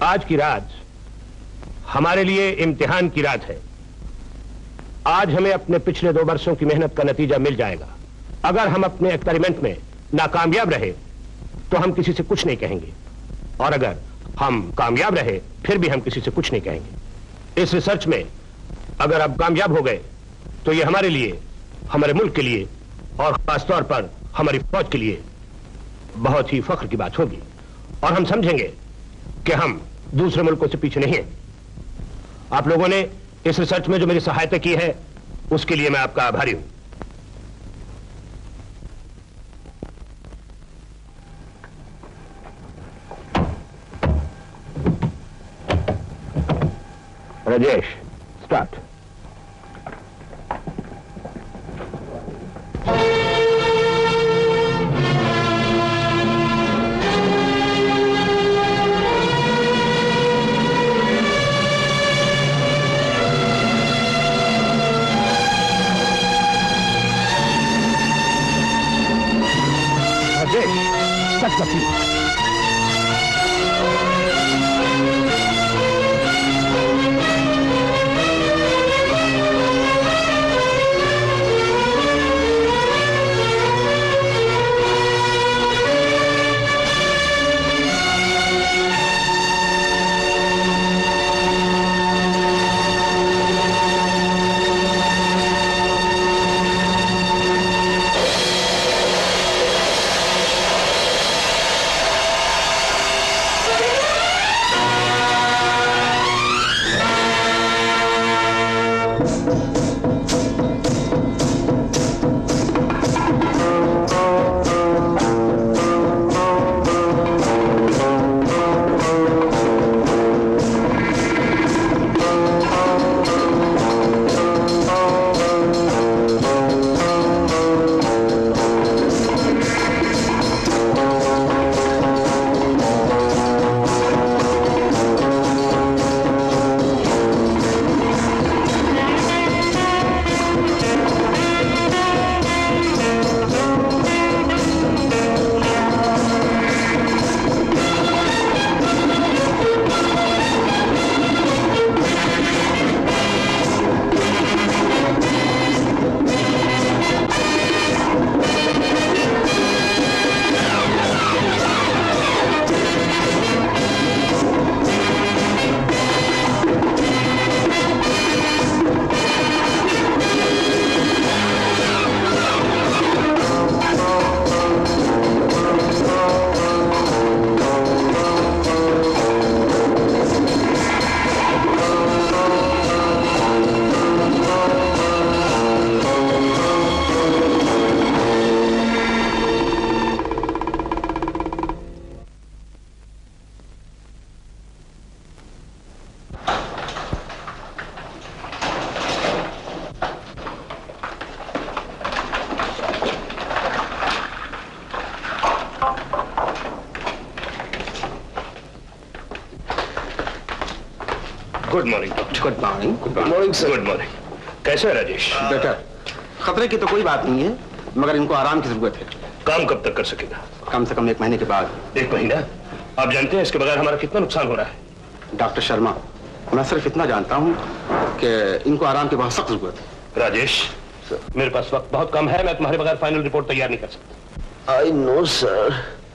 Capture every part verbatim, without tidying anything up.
आज की रात हमारे लिए इम्तिहान की रात है। आज हमें अपने पिछले दो वर्षों की मेहनत का नतीजा मिल जाएगा। अगर हम अपने एक्सपेरिमेंट में नाकामयाब रहे तो हम किसी से कुछ नहीं कहेंगे, और अगर हम कामयाब रहे फिर भी हम किसी से कुछ नहीं कहेंगे। इस रिसर्च में अगर आप कामयाब हो गए तो ये हमारे लिए, हमारे मुल्क के लिए और खासतौर पर हमारी फौज के लिए बहुत ही फख्र की बात होगी, और हम समझेंगे कि हम दूसरे मुल्कों से पीछे नहीं हैं। आप लोगों ने इस रिसर्च में जो मेरी सहायता की है उसके लिए मैं आपका आभारी हूं। Rajesh, start. That's the feeling. Good morning doctor. Good morning. Good morning sir. Good morning. कैसे है राजेश? बेटर। खतरे की तो कोई बात नहीं है, मगर इनको आराम की जरूरत है। काम कब तक कर सकेगा? कम से कम एक महीने के बाद। एक महीना? आप जानते हैं इसके बगैर हमारा कितना नुकसान हो रहा है? डॉक्टर शर्मा, मैं सिर्फ इतना जानता हूँ कि इनको आराम की बहुत सख्त जरूरत है। राजेश, मेरे पास वक्त बहुत कम है, मैं तुम्हारे बगैर फाइनल रिपोर्ट तैयार नहीं कर सकता। I know sir.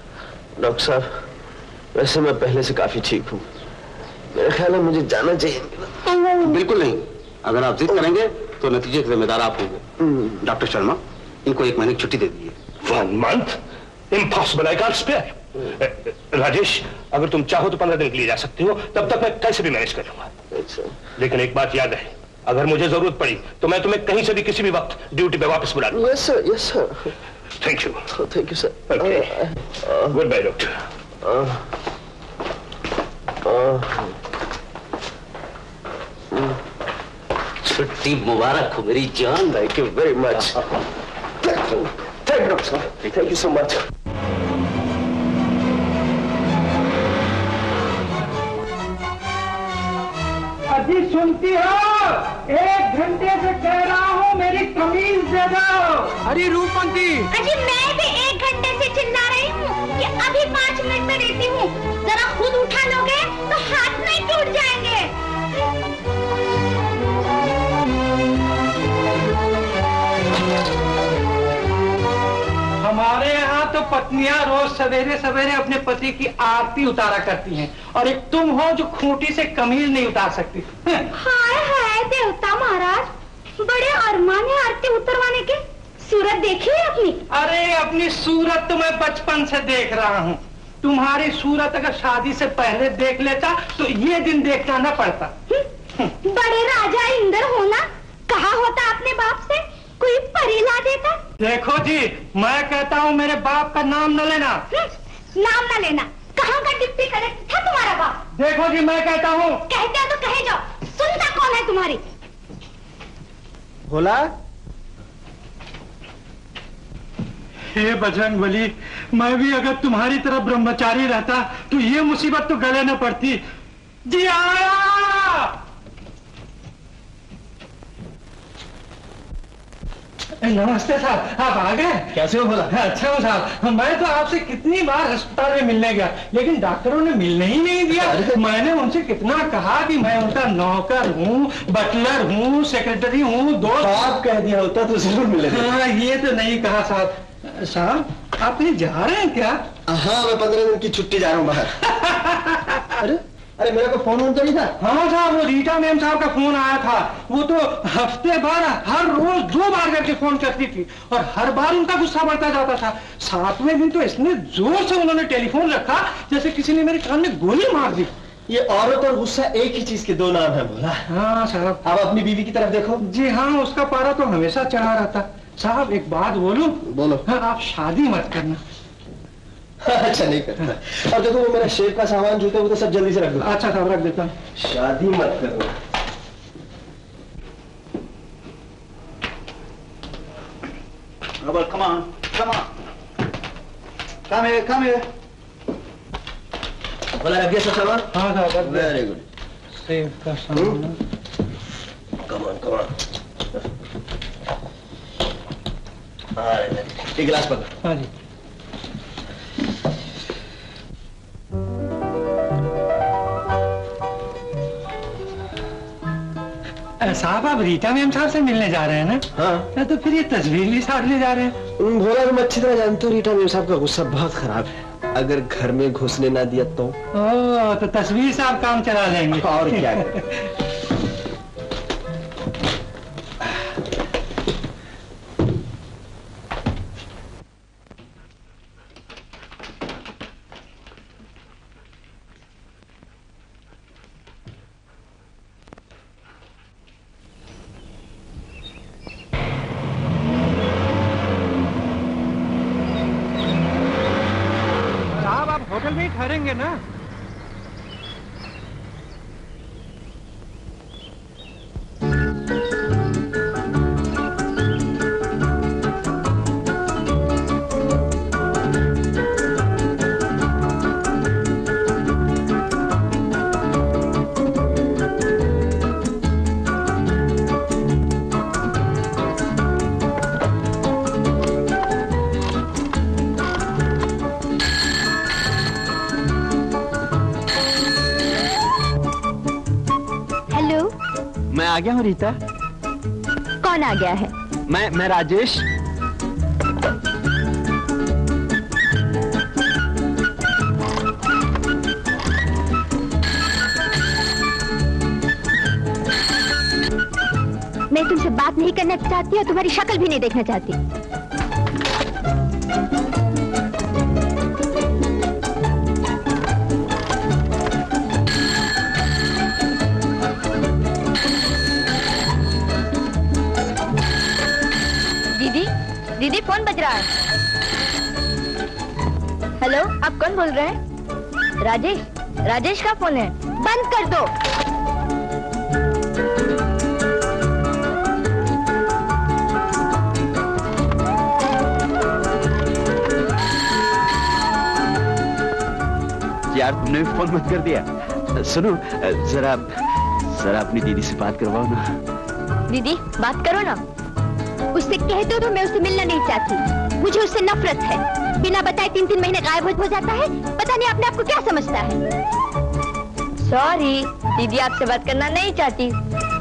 डॉक्टर साहब, वैसे मैं पहले से काफी ठीक हूँ, मेरा ख्याल है मुझे जाना चाहिए। बिल्कुल नहीं, अगर आप जिद करेंगे तो नतीजे के जिम्मेदार आप होंगे। डॉक्टर शर्मा, इनको एक महीने की छुट्टी दे दीजिए। One month? Impossible, I can't spare. Rajesh, अगर तुम चाहो तो पंद्रह दिन के लिए जा सकती हो, तब तक मैं कैसे भी मैनेज कर लूंगा। लेकिन एक बात याद रहे, अगर मुझे जरूरत पड़ी तो मैं तुम्हें कहीं से भी किसी भी वक्त ड्यूटी पे वापस बुला लूंगा। Yes sir, yes sir. Thank you. Thank you sir. Goodbye doctor. छुट्टी मुबारक हो मेरी जान। Thank you very much. Thank you doctor साहब, थैंक यू सो मच। अजी सुनती हो? एक घंटे से कह रहा हूँ मेरी कमीज दे दो। अरे रूपमती। अजी मैं भी एक घंटे से चिल्ला रही हूँ कि अभी पाँच मिनट में देती हूँ, जरा खुद उठा लोगे तो हाथ नहीं टूट जाएंगे। हमारे यहाँ तो पत्नियां रोज सवेरे सवेरे अपने पति की आरती उतारा करती हैं, और एक तुम हो जो खूंटी से कमीज नहीं उतार सकती। हाय हाय देवता महाराज, बड़े अरमान है आरती उतरवाने के। सूरत देखी है अपनी? अरे अपनी सूरत तो मैं बचपन से देख रहा हूँ। तुम्हारी सूरत अगर शादी से पहले देख लेता तो ये दिन देखना न पड़ता। बड़े राजा इंद्र होना, कहा होता अपने बाप से कोई परी ला देता। देखो जी, मैं कहता हूँ मेरे बाप का नाम न लेना। नाम न लेना? कहाँ का डिप्टी कलेक्टर था तुम्हारा बाप? देखो जी, मैं कहता हूँ। कहते हो तो कहे जाओ, सुनता कौन है तुम्हारी? बोला हे बजरंगबली, मैं भी अगर तुम्हारी तरह ब्रह्मचारी रहता तो ये मुसीबत तो गले न पड़ती। जी आया। नमस्ते साहब, आप आ गए? कैसे हो बोला? अच्छा हूँ साहब, मैं तो आपसे कितनी बार अस्पताल में मिलने गया, लेकिन डॉक्टरों ने मिलने ही नहीं दिया। मैंने उनसे कितना कहा कि मैं उनका नौकर हूँ, बटलर हूँ, सेक्रेटरी हूँ, दोस्त। आप कह दिया होता तो जरूर मिले। हाँ, ये तो नहीं कहा साहब। साहब, आप कहीं जा रहे हैं क्या? हाँ, मैं पंद्रह दिन की छुट्टी जा रहा हूँ बाहर। अरे अरे मेरा कोई फोन तो नहीं था? हाँ साहब, वो रीटा मैम साहब का फोन आया था। वो तो हफ्ते भर हर रोज दो बार करके फोन करती थी, और हर बार उनका गुस्सा बढ़ता जाता था। सातवें दिन तो इतने जोर से उन्होंने टेलीफोन रखा जैसे किसी ने मेरे कान में गोली मार दी। ये औरत और गुस्सा एक ही चीज के दो नाम है बोला। हाँ साहब। आप अपनी बीवी की तरफ देखो। जी हाँ, उसका पारा तो हमेशा चढ़ा रहता। साहब एक बात बोलूं? बोलो। हाँ, आप शादी मत करना। अच्छा नहीं करता। और देखो वो मेरा शेर का सामान जूते वो तो सब जल्दी से रख दो। अच्छा साहब, रख देता हूँ। शादी मत करो। Robert, come on, come on. Come here, come here. बोला रख दिया सब सामान? हाँ साहब, रख दिया। Very good. सेव का सामान। Come on, come on. एक गिलास पकड़। हाँ जी। साहब, आप रीटा मैम साहब से मिलने जा रहे हैं ना? हाँ। तो फिर ये तस्वीर भी साथ ले जा रहे हैं? भोला, तुम अच्छी तरह जानते हो रीटा मैम साहब का गुस्सा बहुत खराब है। अगर घर में घुसने ना दिया तो? ओह, तो तस्वीर साहब काम चला लेंगे। और क्या? होटल में ही ठहरेंगे ना? आ गया हूँ रीता। कौन आ गया है? मैं मैं राजेश। मैं तुमसे बात नहीं करना चाहती और तुम्हारी शक्ल भी नहीं देखना चाहती। दीदी, फोन बज रहा है। हेलो, आप कौन बोल रहे हैं? राजेश, राजेश का फोन है। बंद कर दो। यार, तुमने भी फोन मत कर दिया। सुनो, जरा जरा अपनी दीदी से बात करवाओ ना। दीदी, बात करो ना। उस उसे कह दो तो मैं उससे मिलना नहीं चाहती। मुझे उससे नफरत है। बिना बताए तीन तीन महीने गायब हो जाता है। पता नहीं अपने आप को क्या समझता है। सॉरी, दीदी आपसे बात करना नहीं चाहती।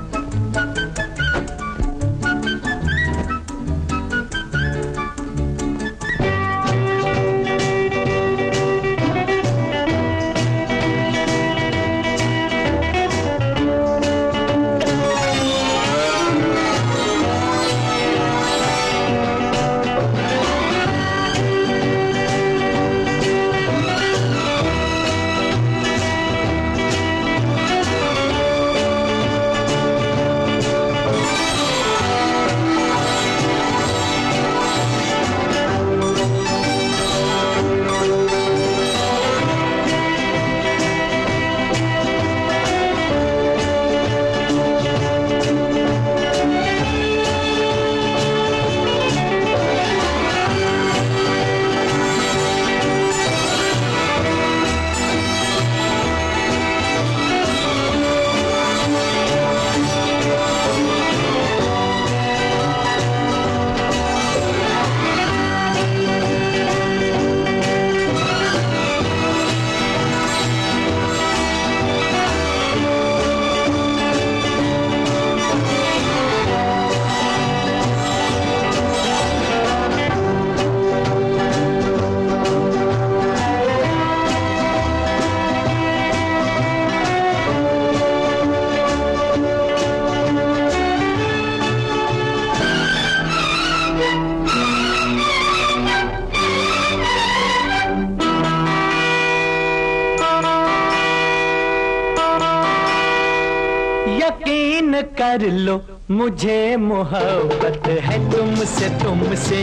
कर लो मुझे मोहब्बत है तुमसे तुमसे,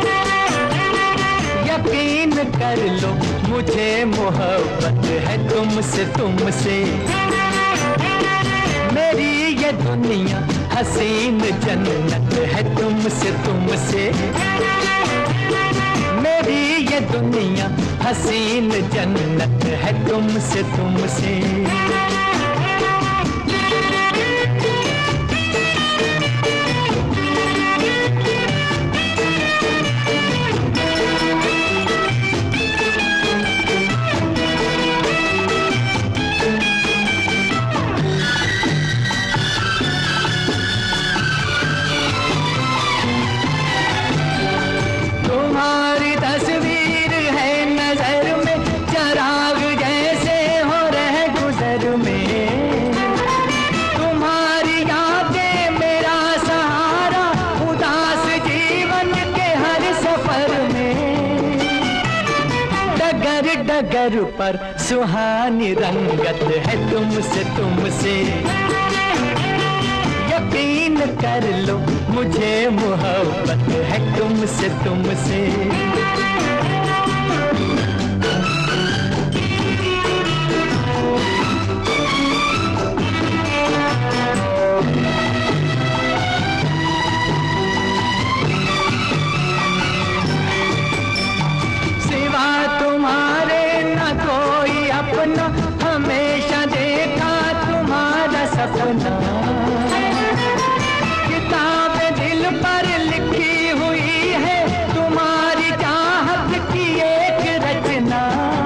यकीन कर लो मुझे मोहब्बत है तुमसे तुमसे। मेरी ये दुनिया हसीन जन्नत है तुमसे तुमसे, मेरी ये दुनिया हसीन जन्नत है तुमसे तुमसे। डगर पर सुहानी रंगत है तुमसे तुमसे, यकीन कर लो मुझे मोहब्बत है तुमसे तुमसे। हमेशा देखा तुम्हारा सपना, किताब दिल पर लिखी हुई है तुम्हारी चाहत की एक रचना।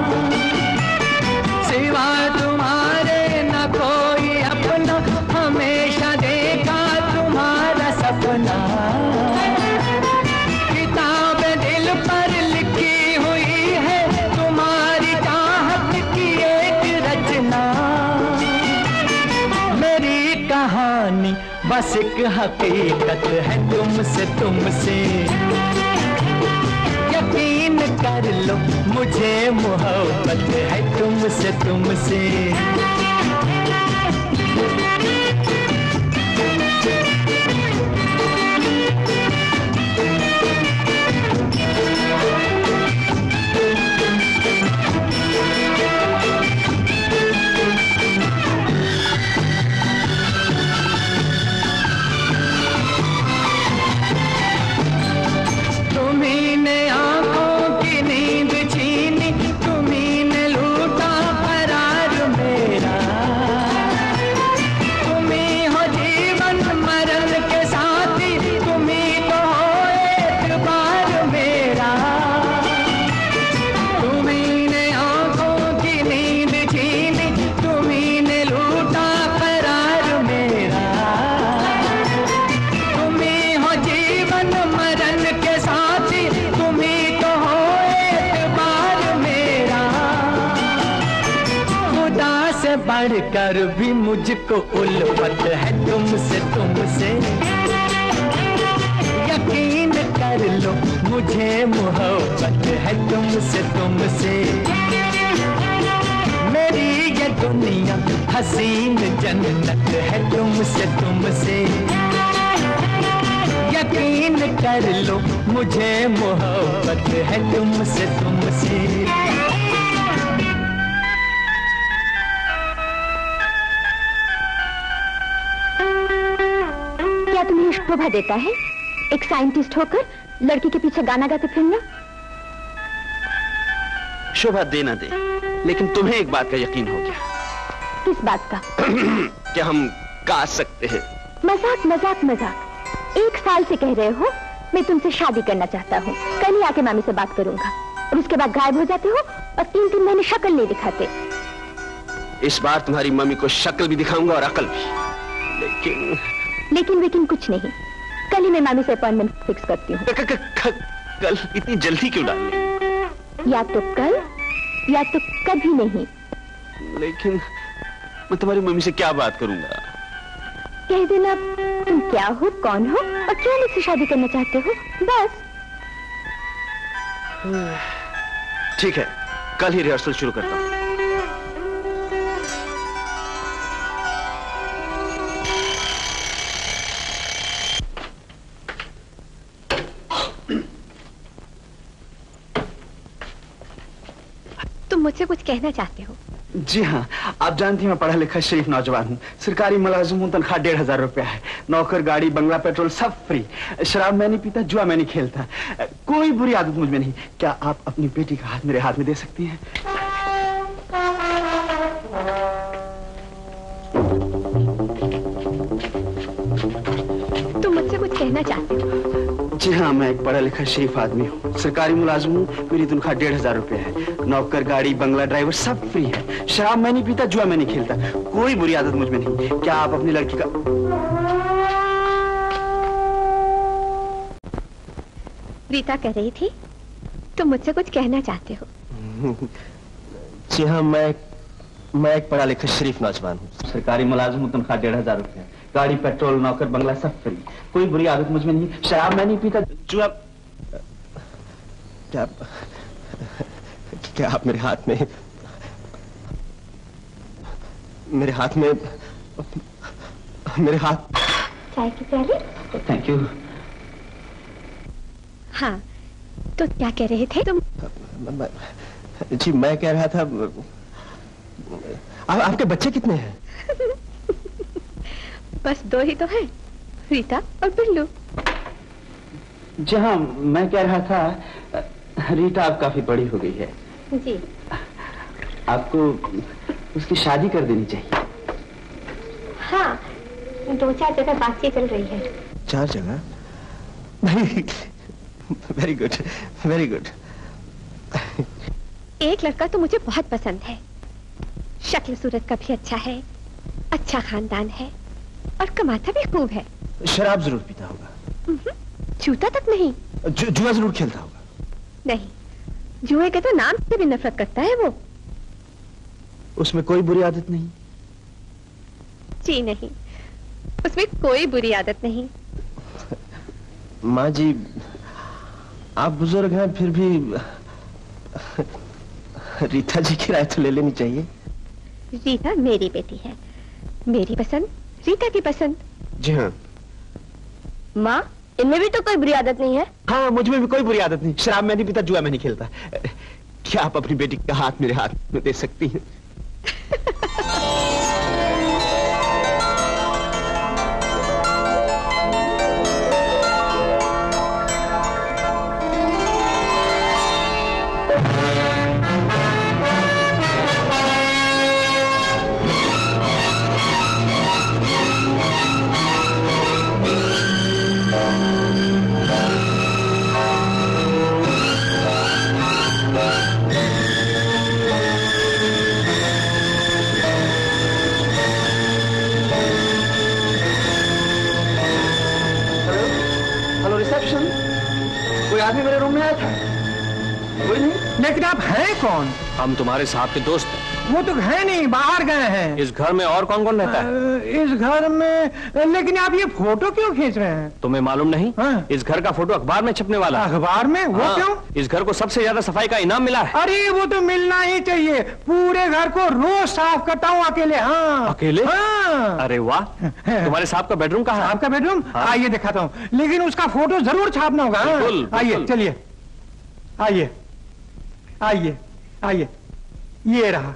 सिवा तुम्हारे न कोई अपना, हमेशा देखा तुम्हारा सपना। किताब दिल पर लिखी हुई है तुम्हारी चाहत की मेरी कहानी बस एक हकीकत है तुमसे तुमसे, यकीन कर लो मुझे मोहब्बत है तुमसे तुमसे। तुम्ही ने लूटा करार मेरा, पढ़कर भी मुझको उल्फत है तुमसे तुमसे। यकीन कर लो मुझे मोहब्बत है तुमसे तुमसे। मेरी ये दुनिया हसीन जन्नत है तुमसे तुमसे। यकीन कर लो मुझे मोहब्बत है तुमसे तुमसे। क्या तुम्हें शोभा देता है एक साइंटिस्ट होकर लड़की के पीछे गाना गाते फिरना? शोभा दे ना दे, लेकिन तुम्हें एक बात का यकीन हो गया। किस बात का? कि हम गा सकते हैं। मजाक मजाक मजाक। एक साल से कह रहे हो मैं तुमसे शादी करना चाहता हूँ, कल ही आके मामी से बात करूंगा, और उसके बाद गायब हो जाते हो और तीन तीन महीने शक्ल नहीं दिखाते। इस बार तुम्हारी मम्मी को शक्ल भी दिखाऊंगा और अकल भी। लेकिन लेकिन लेकिन कुछ नहीं, कल ही मैं मामी से अपॉइंटमेंट फिक्स करती हूँ। कल इतनी जल्दी क्यों डाल रही? या तो कल या तो कभी नहीं। लेकिन मैं तुम्हारी मम्मी से क्या बात करूंगा? कह देना तुम क्या हो, कौन हो और क्यों मुझसे शादी करना चाहते हो, बस। ठीक है, कल ही रिहर्सल शुरू करता हूँ। तुम मुझसे कुछ कहना चाहते हो? जी हाँ, आप जानती हैं मैं पढ़ा लिखा शरीफ नौजवान हूँ, सरकारी मुलाजिम हूँ, तनख्वाह डेढ़ हजार रुपया है, नौकर, गाड़ी, बंगला, पेट्रोल सब फ्री, शराब मैं नहीं पीता, जुआ मैं नहीं खेलता, कोई बुरी आदत मुझ में नहीं। क्या आप अपनी बेटी का हाथ मेरे हाथ में दे सकती हैं? तुम मुझसे कुछ कहना चाहते हो? जी हाँ, मैं एक पढ़ा लिखा शरीफ आदमी हूँ, सरकारी मुलाजिम हूँ, मेरी तनख्वाह डेढ़ हजार रुपया है, नौकर, गाड़ी, बंगला, ड्राइवर सब फ्री है, शराब मैं नहीं पीता, जुआ मैं नहीं खेलता, कोई बुरी आदत मुझ में नहीं। क्या आप अपनी लड़की का... रीता कह रही थी तुम मुझसे कुछ कहना चाहते हो। जी हाँ, मैं मैं एक पढ़ा लिखा शरीफ नौजवान हूँ, सरकारी मुलाजिम हूँ, तनख्वाह डेढ़ हजार रुपया, गाड़ी, पेट्रोल, नौकर, बंगला सब फ्री, कोई बुरी आदत मुझ में नहीं, शराब मैं नहीं पीता, जुआ... क्या क्या आप मेरे हाथ में मेरे हाथ में मेरे हाथ चाय की प्याली? Thank you. हाँ, तो क्या कह रहे थे तुम? जी मैं कह रहा था, आ, आपके बच्चे कितने हैं? बस दो ही तो हैं, रीता और बिल्लू। जी हाँ, मैं कह रहा था रीटा अब काफी बड़ी हो गई है जी, आपको उसकी शादी कर देनी चाहिए। हाँ, दो चार जगह बातचीत चल रही है। चार जगह? Very good, very good. एक लड़का तो मुझे बहुत पसंद है, शक्ल सूरत का भी अच्छा है, अच्छा खानदान है और कमाता भी खूब है। शराब जरूर पीता होगा? जूता तक नहीं। जु, जुआ जरूर खेलता होगा? नहीं, जुए के तो नाम से भी नफरत करता है वो। उसमें कोई बुरी आदत नहीं? जी नहीं, उसमें कोई बुरी आदत नहीं। माँ जी, आप बुजुर्ग हैं, फिर भी रीता जी की राय तो ले लेनी चाहिए। रीता मेरी बेटी है, मेरी पसंद रीता की पसंद। जी हाँ। माँ, इनमें भी तो कोई बुरी आदत नहीं है। हाँ, मुझ में भी कोई बुरी आदत नहीं, शराब मैं नहीं पीता, जुआ मैं नहीं खेलता। क्या आप अपनी बेटी का हाथ मेरे हाथ में दे सकती हैं? कोई आदमी मेरे रूम में आया था? कोई नहीं। लेकिन आप हैं कौन? हम तुम्हारे साहब के दोस्त हैं। वो तो है नहीं, बाहर गए हैं। इस घर में और कौन कौन रहता है? इस घर में, लेकिन आप ये फोटो क्यों खींच रहे हैं? तुम्हें मालूम नहीं? हाँ। इस घर का फोटो अखबार में छपने वाला। अखबार में? वो हाँ। क्यों? इस घर को सबसे ज्यादा सफाई का इनाम मिला है। अरे वो तो मिलना ही चाहिए, पूरे घर को रोज साफ करता हूँ अकेले। हाँ अकेले? हाँ। अरे वाह, तुम्हारे साहब का बेडरूम कहाँ है? आपका बेडरूम? हाँ। आइए दिखाता हूँ, लेकिन उसका फोटो जरूर छापना होगा। हाँ? बिल्कुल, आइए, बिल्कुल। चलिए, आइए आइए आइए, ये रहा।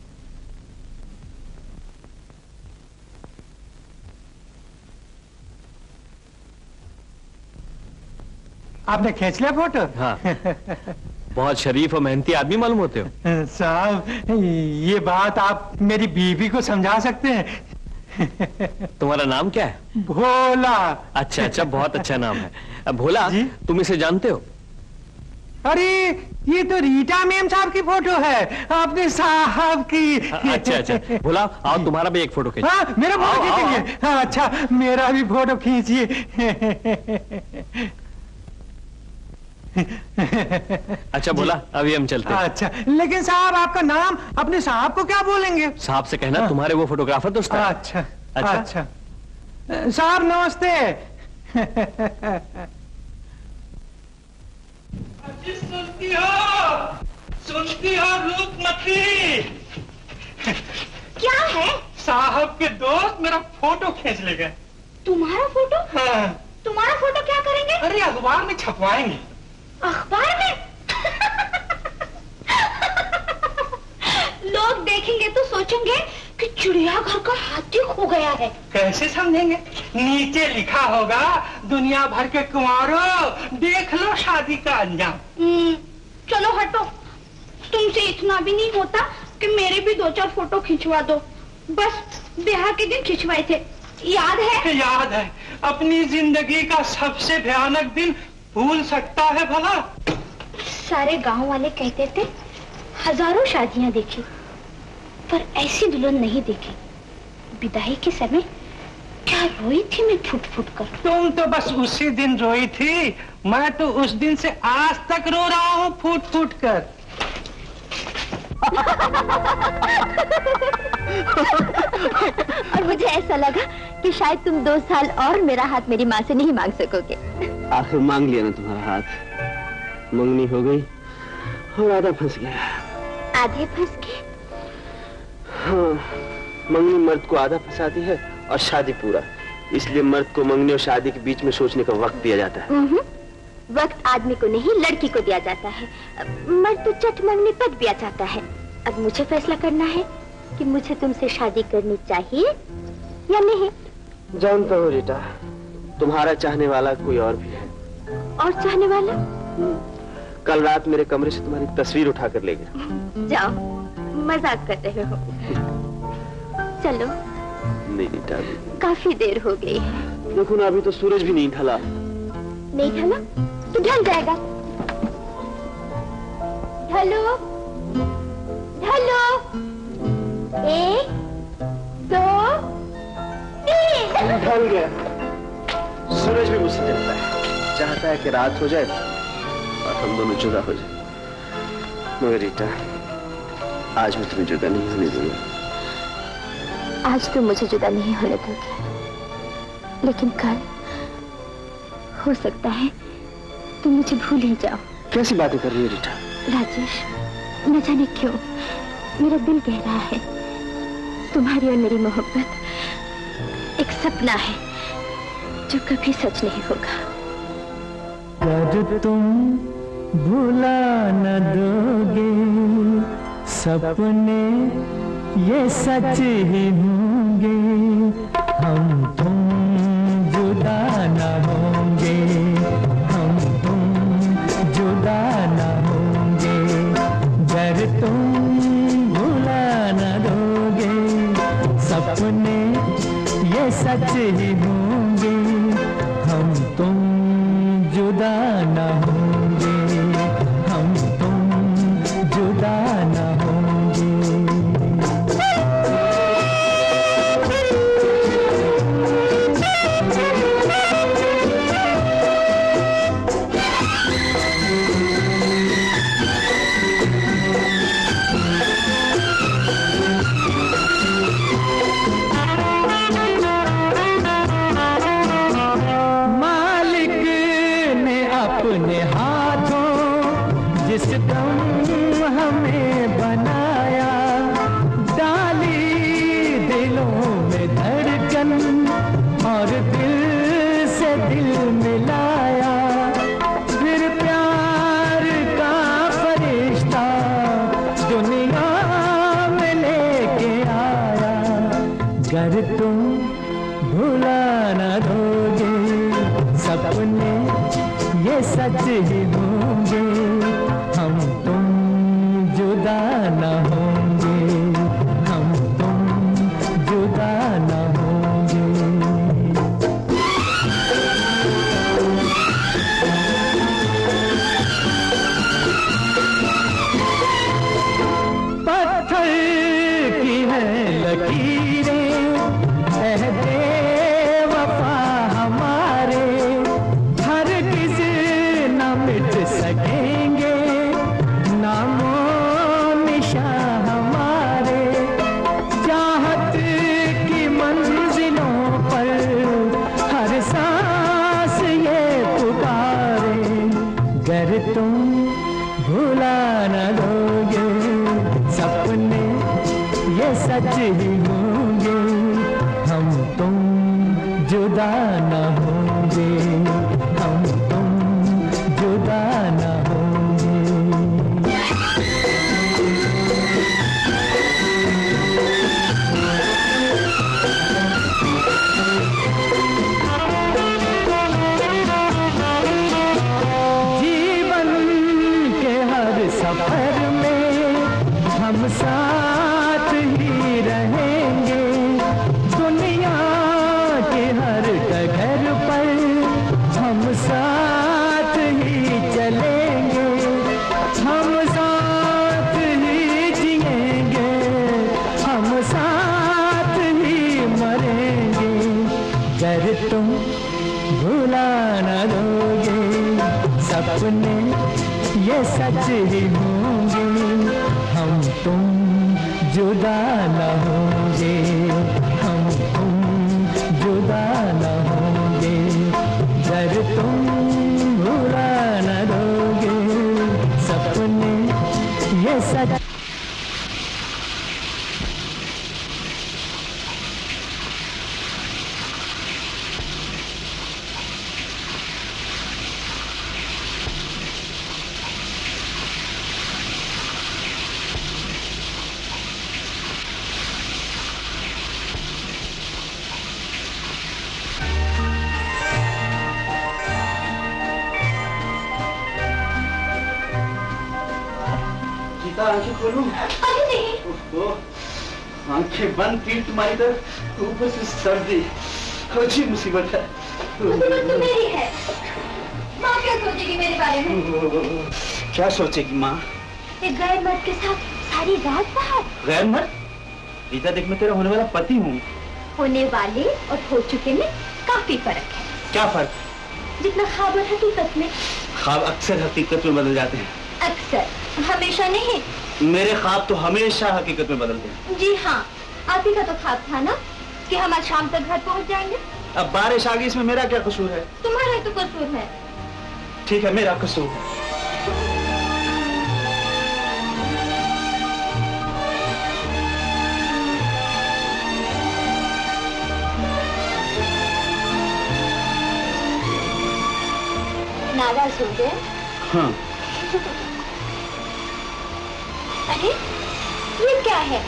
आपने खींच लिया फोटो? हाँ। बहुत शरीफ और मेहनती आदमी मालूम होते हो। साहब, ये बात आप मेरी बीवी को समझा सकते हैं। तुम्हारा नाम क्या है? भोला। अच्छा अच्छा, बहुत अच्छा नाम है। अब भोला जी? तुम इसे जानते हो? अरे ये तो रीटा मैम साहब की फोटो है, आपने साहब की। अच्छा अच्छा, भोला आओ तुम्हारा भी एक फोटो खींचो। हाँ, मेरा फोटो आओ, आओ, खींचेंगे? हाँ, अच्छा मेरा भी फोटो खींचिए। अच्छा भोला, अभी हम चलते हैं। अच्छा, लेकिन साहब आपका नाम अपने साहब को क्या बोलेंगे? साहब से कहना तुम्हारे वो फोटोग्राफर दोस्त है। अच्छा अच्छा? अच्छा साहब नमस्ते। सुनती हो, सुनती हो रूपमती? क्या है? साहब के दोस्त मेरा फोटो खींच ले गए। तुम्हारा फोटो? हाँ। तुम्हारा फोटो क्या करेंगे? अरे अखबार में छपवाएंगे। अखबार में? लोग देखेंगे तो सोचेंगे कि चिड़ियाघर का हाथी खो गया है। कैसे समझेंगे? नीचे लिखा होगा, दुनिया भर के कुंवारों देख लो शादी का अंजाम। हम्म, चलो हटो, तुमसे इतना भी नहीं होता कि मेरे भी दो चार फोटो खिंचवा दो। बस ब्याह के दिन खिंचवाए थे, याद है? याद है। अपनी जिंदगी का सबसे भयानक दिन भूल सकता है भला? सारे गांव वाले कहते थे हजारों शादियां देखी, पर ऐसी दुल्हन नहीं देखी। विदाई के समय क्या रोई थी मैं फुट फुट कर। तुम तो बस उसी दिन रोई थी, मैं तो उस दिन से आज तक रो रहा हूँ फुट फुट कर। और मुझे ऐसा लगा कि शायद तुम दो साल और मेरा हाथ मेरी माँ से नहीं मांग सकोगे। आखिर मांग लिया ना तुम्हारा हाथ, मंगनी हो गई और आधा फंस गया। आधे फंस गए? हाँ, मंगनी मर्द को आधा फंसाती है और शादी पूरा। इसलिए मर्द को मंगनी और शादी के बीच में सोचने का वक्त दिया जाता है। वक्त आदमी को नहीं, लड़की को दिया जाता है। मर्द तो चट मंगनी पद भी आ जाता है। अब मुझे फैसला करना है कि मुझे तुमसे शादी करनी चाहिए या नहीं। जानता हूँ रीटा, तुम्हारा चाहने वाला कोई और भी है। और चाहने वाला? कल रात मेरे कमरे से तुम्हारी तस्वीर उठा कर ले गया। जाओ, मजाक कर रहे हो। चलो। नहीं रीटा, काफी देर हो गई है। देखो ना, अभी तो सूरज भी नहीं ढला। नहीं ढला तो ढल जाएगा। ढलो, ढलो। एक, दो, तीन। ढल गया। सूरज भी मुझसे जलता है, चाहता है कि रात हो जाए और हम दोनों जुदा हो जाए। मगर रीटा, आज मैं तुम्हें जुदा नहीं होने दूंगा। आज तुम मुझे जुदा नहीं होने दोगे, लेकिन कल हो सकता है तुम मुझे भूल ही जाओ। कैसी बातें कर रही है रीटा? राजेश, न जाने क्यों मेरा दिल कह रहा है तुम्हारी और मेरी मोहब्बत एक सपना है जो कभी सच नहीं होगा। जब तुम भुला न दोगे सपने ये सच ही होंगे, हम तुम जुदा न होंगे, हम तुम जुदा न होंगे। जब तुम भुला न दोगे सपने ये सच ही होंगे, हम तुम जुदा न होंगे, हम तुम जुदा न होंगे। अपने हाथों जिस दम हमें बनाया, डाली दिलों में धड़कन और दिल से दिल मिलाया, फिर प्यार का फरिश्ता दुनिया में लेके आया। गर तुम भुला न दोगे सपने ये सच ही होंगे, हम तुम जुदा न होंगे, हम तुम जुदा न होंगे। पत्थर की है लकीरें अहदे वफा हमारे, हर किसी न मिट सकेंगे नामो निशान हमारे। चाहत की मंजिलों पर हर सांस ये पुकारे, गर तुम भुला न दोगे सपने ये सच ही होंगे, हम तुम जुदा न होंगे, हम तुम जुदा न होंगे। जीवन के हर सफर में हम साथ ही रहेंगे, दुनिया के हर डगर पर हम साथ ही चलेंगे, हम साथ ही जिएंगे, हम साथ ही मरेंगे। गर तुम भुला न दोगे सपने ये सच ही होंगे, हम तुम जुदा न होंगे, हम तुम जुदा न होंगे। गर तुम भुला न दोगे सपने ये सच। आंखें खोलूं? अभी नहीं। ओहो, आंखें बंद थी तुम्हारी तो ऊपर से सर्दी, अच्छी मुसीबत है। मुसीबत तो मेरी है। माँ क्या सोचेगी मेरे बारे में? क्या सोचेगी माँ? एक गैर मर्द के साथ सारी रात बाहर। गैर मर्द? रीता देख, मैं तेरा होने वाला पति हूँ। होने वाले और हो चुके में काफी फर्क है। क्या फर्क? जितना ख्वाब और हकीकत में। ख्वाब अक्सर हकीकत में बदल जाते हैं। अक्सर, हमेशा नहीं। मेरे ख्वाब तो हमेशा हकीकत में बदलते हैं। जी हाँ, आप ही का तो ख्वाब था ना कि हम आज शाम तक घर पहुंच जाएंगे। अब बारिश आ गई, इसमें मेरा क्या कसूर है? तुम्हारा तो कसूर है। ठीक है, मेरा कसूर है। नाराज हो गए? हाँ। अरे ये क्या है?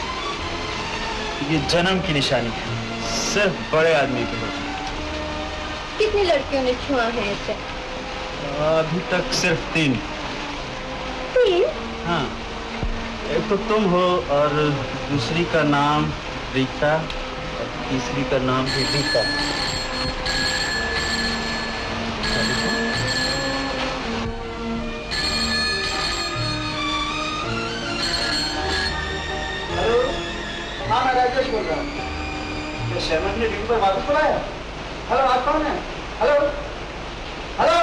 ये जन्म की निशानी है, सिर्फ बड़े आदमी के होते हैं। कितनी लड़कियों ने छुआ है इसे? अभी तक सिर्फ तीन। तीन? हाँ, एक तो तुम हो और दूसरी का नाम रीता और तीसरी का नाम भी रीता। हेलो, हाँ मैं राजेश बोल रहा हूँ। क्या शर्मा ने ड्यूटी पर वापस बुलाया? हेलो, आप कौन है? हेलो हेलो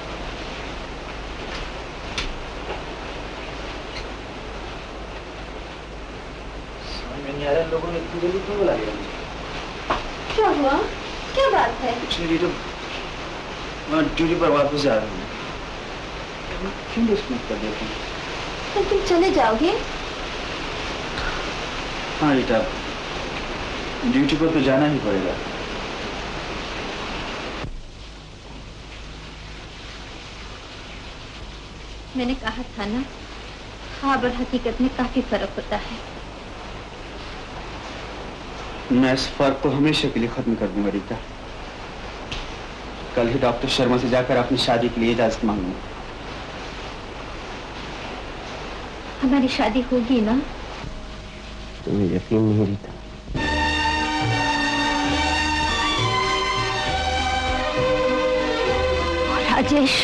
यार, लोगों ने इतनी जल्दी क्यों बुला लिया? क्या हुआ? क्या बात है? कुछ नहीं, तो मैं ड्यूटी पर वापस जा रहा हूँ। क्यों डिस्कनेक्ट कर देते हैं? तो तुम चले जाओगे? हाँ रीटा, ड्यूटी पर तो जाना ही पड़ेगा। मैंने कहा था ना, ख्वाब और हकीकत में काफी फर्क होता है। मैं इस फर्क को हमेशा के लिए खत्म कर दूंगा रीटा। कल ही डॉक्टर शर्मा से जाकर अपनी शादी के लिए इजाजत मांगूंगा। हमारी शादी होगी ना? तुम्हें यकीन नहीं रीटा? राजेश,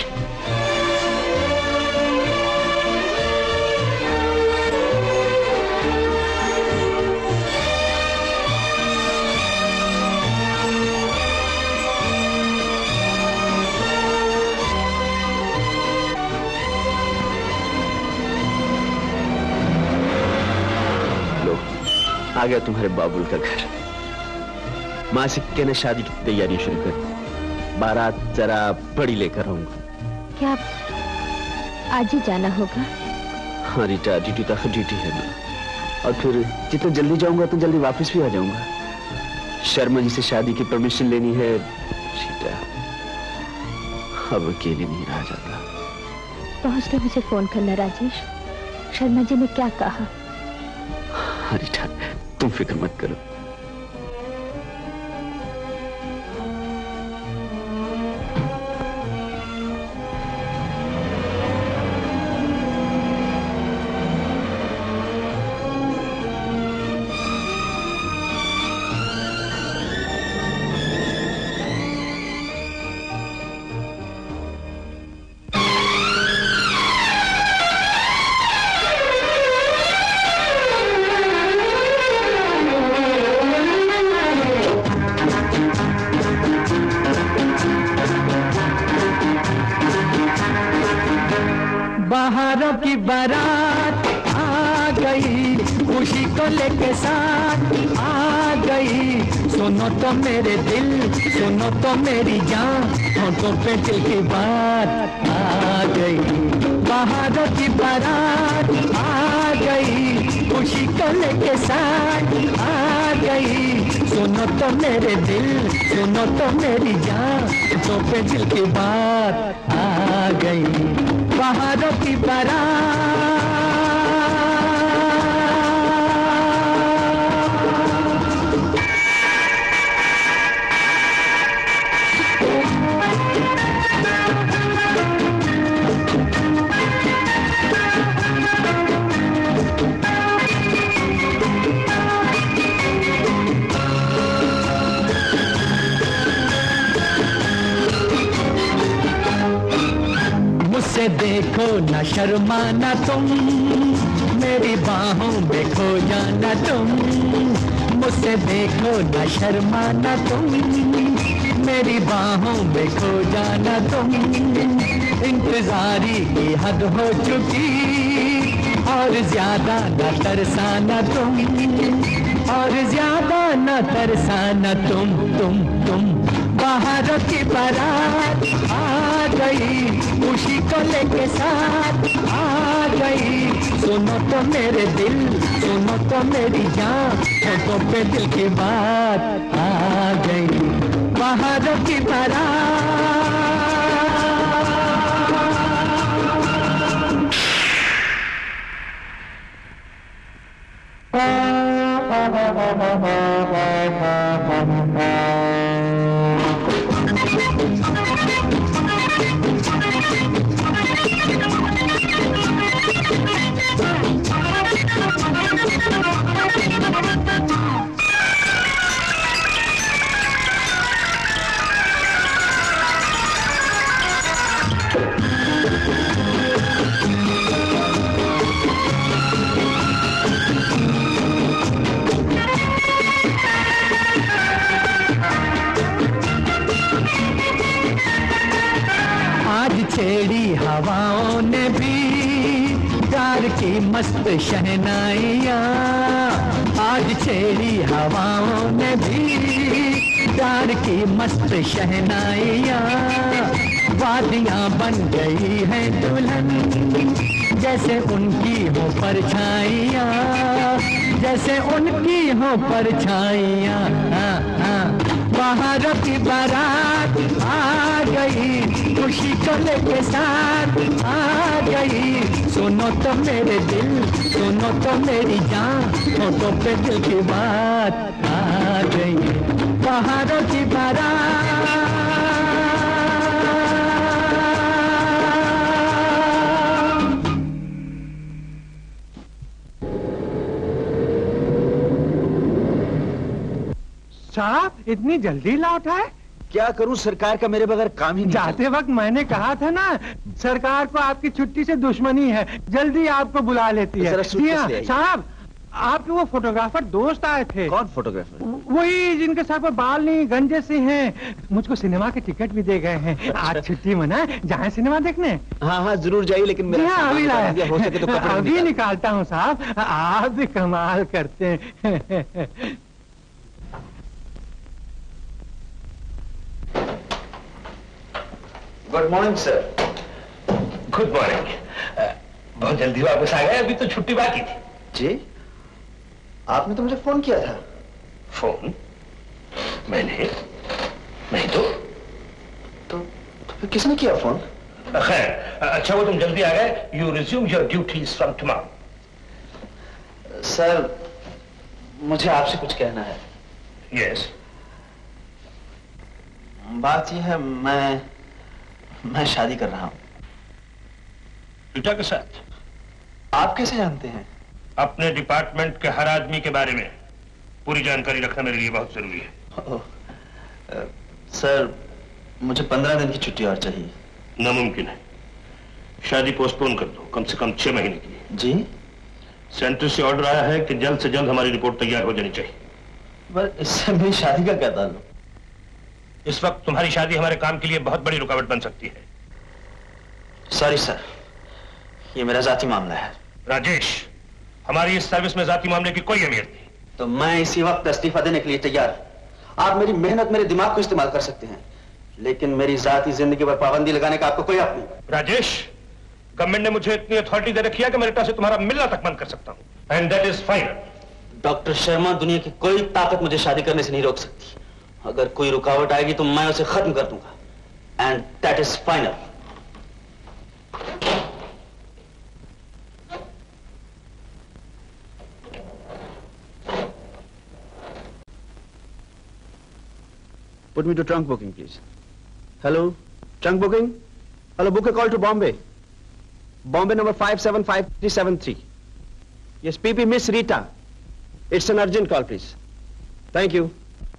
आ गया तुम्हारे बाबुल का घर। माँ से कहना शादी की तैयारी शुरू कर। बारात जरा बड़ी लेकर आऊंगा। क्या आज ही जाना होगा? हाँ रीटा, ड्यूटी तो ड्यूटी है ना। और फिर जितना जल्दी जाऊंगा तो जल्दी वापस भी आ जाऊंगा। शर्मा जी से शादी की परमिशन लेनी है रीटा। अब अकेले नहीं रहा जाता। पहुंच के मुझे फोन करना राजेश। शर्मा जी ने क्या कहा? हाँ रीटा, तुम फिक्र मत करो। बहारों की बारात आ गई, खुशी को लेके साथ आ गई। सुनो तो मेरे दिल, सुनो तो मेरी जान, होठों पे दिल की बात आ गई। बहारों की बारात आ गई, खुशी को लेके साथ आ गई। सुनो तो मेरे दिल, सुनो तो मेरी जान, होठों पे दिल की बात आ गई। बहारों की बारात मुझसे देखो न शर्माना तुम, मेरी बाहों में खो जाना तुम। मुझसे देखो न शर्माना तुम, मेरी बाहों में खो जाना तुम। इंतजारी की हद हो चुकी, और ज्यादा न तरसाना तुम, और ज्यादा न तरसाना तुम तुम तुम। बहारों की बारात आ गई, खुशी को लेके साथ आ गई। सुनो तो मेरे दिल, सुनो तो मेरी जान, होठों पे दिल की बात आ गई। बहारों की बारात छेड़ी हवाओं ने भी प्यार की मस्त शहनाइयाँ। आज छेड़ी हवाओं ने भी प्यार की मस्त शहनाइयाँ। वादियां बन गई हैं दुल्हन, जैसे उनकी हो परछाइयाँ, जैसे उनकी हो परछाइयाँ। हाँ हाँ बाहरों की बारात आ गई, खुशी को लेके साथ आ गई। सुनो तो मेरे दिल, सुनो तो मेरी जान, होठों पे दिल की बात आ गई। बाहरों की बारात साहब इतनी जल्दी लौट आए? क्या करूं, सरकार का मेरे बगैर काम ही नहीं। जाते वक्त मैंने कहा था ना, सरकार को आपकी छुट्टी से दुश्मनी है, जल्दी आपको बुला लेती है। साहब आपके वो फोटोग्राफर दोस्त आए थे। कौन फोटोग्राफर? वही जिनके सर पर बाल नहीं, गंजे से हैं। मुझको सिनेमा के टिकट भी दे गए हैं। आज छुट्टी मनाए, जाए सिनेमा देखने। हाँ हाँ जरूर जाइए, लेकिन मेरा हाँ, अभी लाया। हो सके तो कपड़े अभी निकालता हूँ साहब, आप भी कमाल करते हैं। Good morning sir. Good morning. बहुत जल्दी वापस आ गए, अभी तो छुट्टी बाकी थी। जी आपने तो मुझे फोन किया था। फोन? मैंने? नहीं तो तो, तो फिर किसने किया फोन? खैर, अच्छा वो तुम जल्दी आ गए। You resume your duties from tomorrow. Sir मुझे आपसे कुछ कहना है। यस। बात यह है, मैं मैं शादी कर रहा हूं। रीटा के साथ? आप कैसे जानते हैं? अपने डिपार्टमेंट के हर आदमी के बारे में पूरी जानकारी रखना मेरे लिए बहुत जरूरी है। ओ, आ, सर मुझे पंद्रह दिन की छुट्टी और चाहिए। नामुमकिन है, शादी पोस्टपोन कर दो, कम से कम छह महीने के लिए। जी? सेंटर से ऑर्डर आया है कि जल्द से जल्द हमारी रिपोर्ट तैयार हो जानी चाहिए। पर इससे मेरी शादी का क्या ताल्लुक? इस वक्त तुम्हारी शादी हमारे काम के लिए बहुत बड़ी रुकावट बन सकती है। सॉरी सर, ये मेरा जाती मामला है। राजेश, हमारी इस सर्विस में जाती मामले की कोई अहमियत नहीं। तो मैं इसी वक्त इस्तीफा देने के लिए तैयार। आप मेरी मेहनत, मेरे दिमाग को इस्तेमाल कर सकते हैं, लेकिन मेरी जाती जिंदगी पर पाबंदी लगाने का आपको कोई हक नहीं। राजेश, गवर्नमेंट ने मुझे इतनी अथॉरिटी दे रखी है कि मैं रिटा से तुम्हारा मिलना तक बंद कर सकता हूं। And that is final. Doctor Sharma, दुनिया की कोई ताकत मुझे शादी करने से नहीं रोक सकती। अगर कोई रुकावट आएगी तो मैं उसे खत्म कर दूंगा। And that is final. Put me to trunk booking, please. Hello, trunk booking. Hello, book a call to Bombay. Bombay number five seven five three seven three. Yes, P P Miss Rita. It's an urgent call, please. Thank you.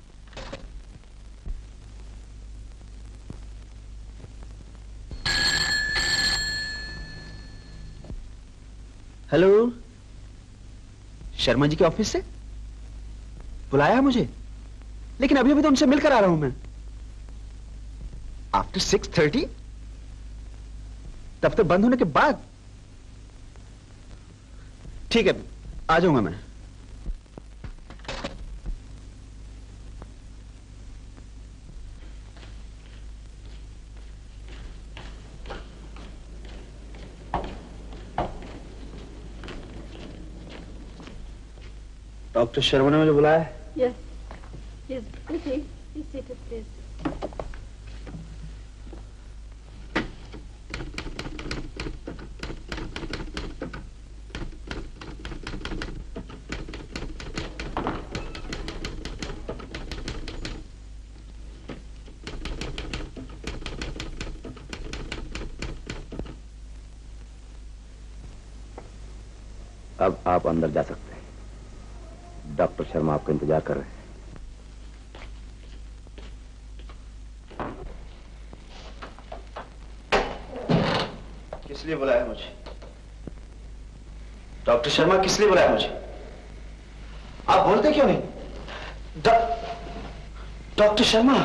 Hello, Sharma ji के office से बुलाया मुझे, लेकिन अभी अभी तो उनसे मिलकर आ रहा हूं मैं। After six thirty? दफ्तर बंद होने के बाद? ठीक है, आ जाऊंगा मैं। डॉक्टर शर्मा ने मुझे बुलाया है। Yes. Yes, please. Please sit, please. अब आप अंदर जा सकते हैं। डॉक्टर शर्मा आपका इंतजार कर रहे हैं। किस लिए बुलाया मुझे? डॉक्टर शर्मा किस लिए बुलाया मुझे? आप बोलते क्यों नहीं? डॉक्टर शर्मा,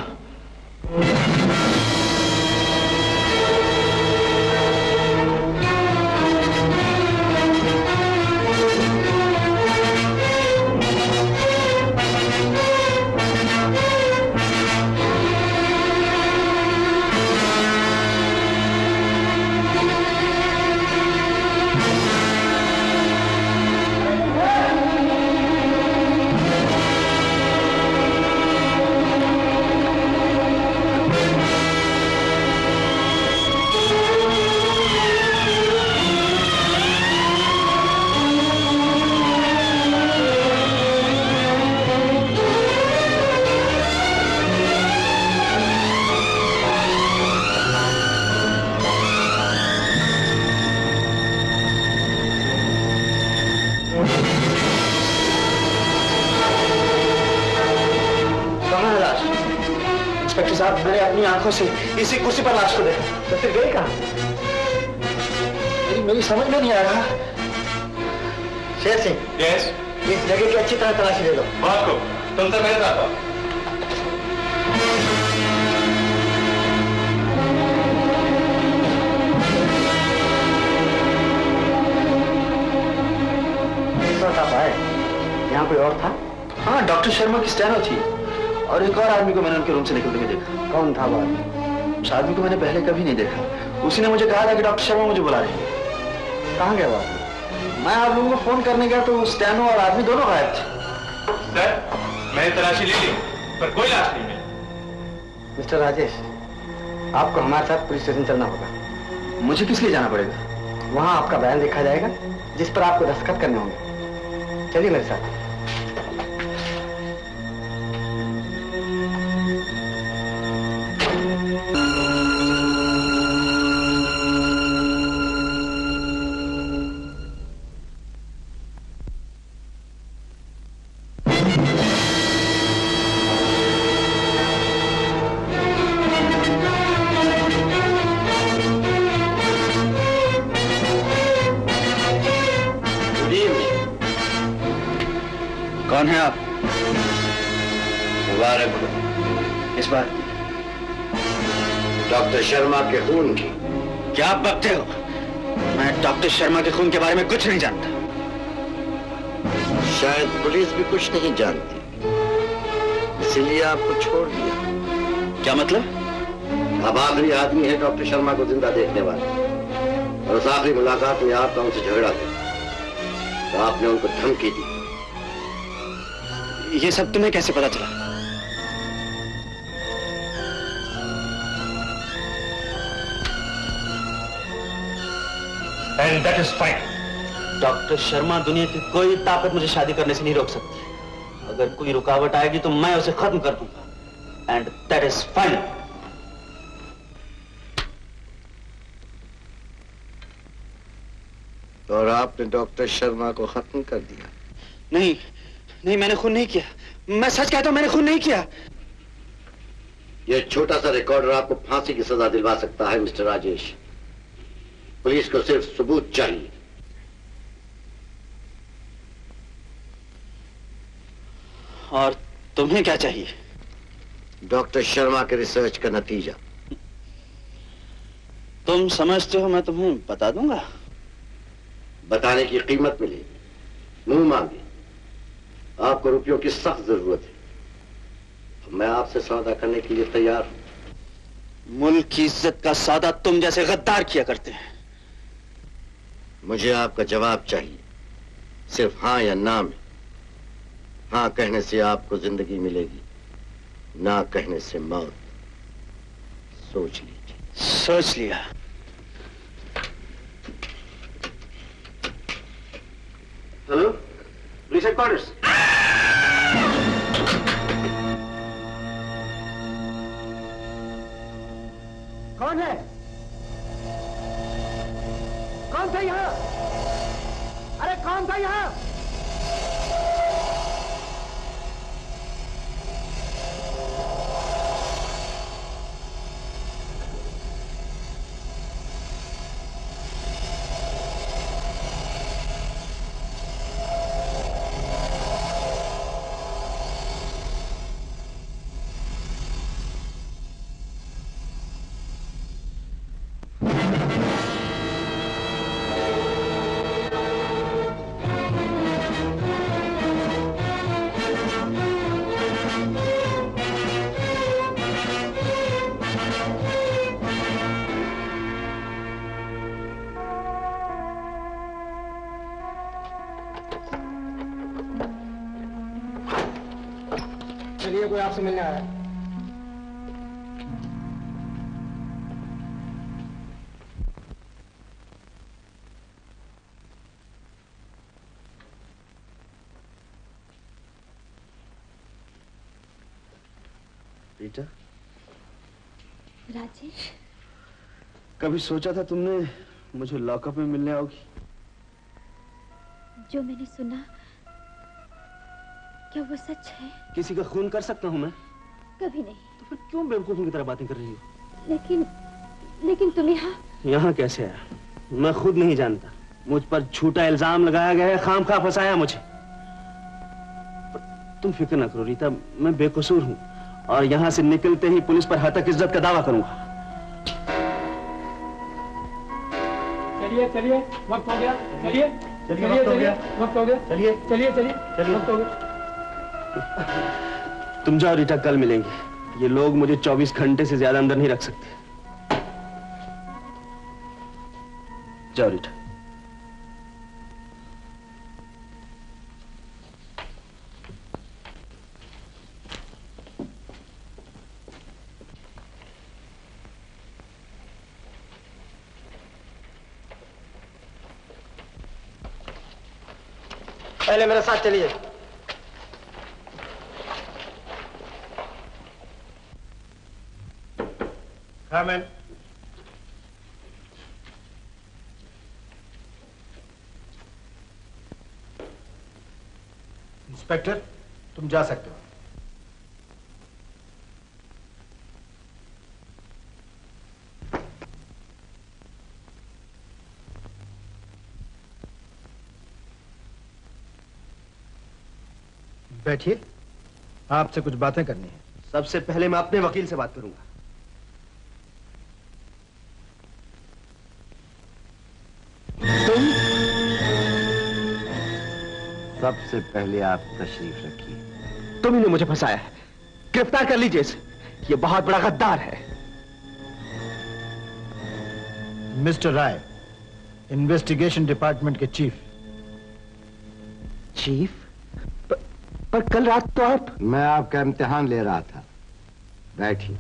साहब, मैंने अपनी आंखों से इसी कुर्सी पर लाश को देखा। तो फिर गई कहाँ? मेरी मेरी समझ में नहीं आ रहा। शेर सिंह, यस, इस जगह की अच्छी तरह तलाशी ले लो। बात को तुमसे मैं चाहता हूँ। यहाँ कोई और था? हाँ, डॉक्टर शर्मा की स्टेनो थी और एक और आदमी को मैंने उनके रूम से निकलते हुए देखा। कौन था वो आदमी? उस आदमी को मैंने पहले कभी नहीं देखा। उसी ने मुझे कहा था कि डॉक्टर शर्मा मुझे बुला रहे हैं। कहाँ गया वो आदमी? मैं आप लोगों को फोन करने गया तो स्टेनो और आदमी दोनों गायब थे। सर, मैंने तलाशी ले ली पर कोई लाश नहीं मिली। मिस्टर राजेश, आपको हमारे साथ पुलिस स्टेशन चलना होगा। मुझे किस लिए जाना पड़ेगा? वहाँ आपका बयान देखा जाएगा जिस पर आपको दस्तखत करने होंगे। चलिए मेरे साथ। कौन है आप? मुबारक हो। इस बात डॉक्टर शर्मा के खून की। क्या आप बकते हो? मैं डॉक्टर शर्मा के खून के बारे में कुछ नहीं जानता। शायद पुलिस भी कुछ नहीं जानती, इसीलिए आपको छोड़ दिया। क्या मतलब? अब आखिरी आदमी है डॉक्टर शर्मा को जिंदा देखने वाला, और उस आखिरी मुलाकात में आपका उनसे झगड़ा था तो आपने उनको धमकी दी। ये सब तुम्हें कैसे पता चला? And that is fine. Doctor Sharma दुनिया की कोई ताकत मुझे शादी करने से नहीं रोक सकती। अगर कोई रुकावट आएगी तो मैं उसे खत्म कर दूंगा। And that is fine. और आपने डॉक्टर शर्मा को खत्म कर दिया? नहीं नहीं, मैंने खून नहीं किया। मैं सच कहता हूं, मैंने खून नहीं किया। यह छोटा सा रिकॉर्डर आपको फांसी की सजा दिलवा सकता है मिस्टर राजेश। पुलिस को सिर्फ सबूत चाहिए। और तुम्हें क्या चाहिए? डॉक्टर शर्मा के रिसर्च का नतीजा। तुम समझते हो मैं तुम्हें बता दूंगा? बताने की कीमत मिलेगी, मुंह मांगे। आपको रुपयों की सख्त जरूरत है, मैं आपसे सौदा करने के लिए तैयार हूं। मुल्क की इज्जत का सौदा तुम जैसे गद्दार किया करते हैं। मुझे आपका जवाब चाहिए, सिर्फ हाँ या ना में। हाँ कहने से आपको जिंदगी मिलेगी, ना कहने से मौत। सोच लीजिए। सोच लिया। Hello, police headquarters. कौन है? कौन था यहाँ? अरे कौन था यहाँ? चलिए, कोई आपसे मिलने आया है। रीटा, राजेश, कभी सोचा था तुमने मुझे लॉकअप में मिलने आओगी? जो मैंने सुना, क्या वो सच है? किसी का खून कर सकता हूं मैं? कभी नहीं। तो फिर क्यों बेवकूफों की तरह बातें कर रही हो? लेकिन लेकिन तुम यहाँ यहाँ कैसे आया मैं खुद नहीं जानता। मुझ पर झूठा इल्जाम लगाया गया है, खामखा फंसाया मुझे। पर तुम फिक्र ना करो रीता, मैं बेकसूर हूँ और यहाँ से निकलते ही पुलिस पर हतक इज्जत का दावा करूंगा। चलिए चलिए वक्त हो गया, चलिए चलिए वक्त हो गया, वक्त हो गया, चलिए चलिए चलिए चलिए वक्त हो गया। तुम जाओ रीटा, कल मिलेंगे। ये लोग मुझे चौबीस घंटे से ज्यादा अंदर नहीं रख सकते। जाओ रीटा। पहले मेरे साथ चलिए। Come in. इंस्पेक्टर, तुम जा सकते हो। बैठिए, आपसे कुछ बातें करनी है। सबसे पहले मैं अपने वकील से बात करूंगा। तुम सबसे पहले आप तशरीफ रखिए। तुम ही ने मुझे फंसाया है, गिरफ्तार कर लीजिए इसे। ये बहुत बड़ा गद्दार है। मिस्टर राय, इन्वेस्टिगेशन डिपार्टमेंट के चीफ। चीफ? पर, पर कल रात तो आप। मैं आपका इम्तिहान ले रहा था। बैठिए।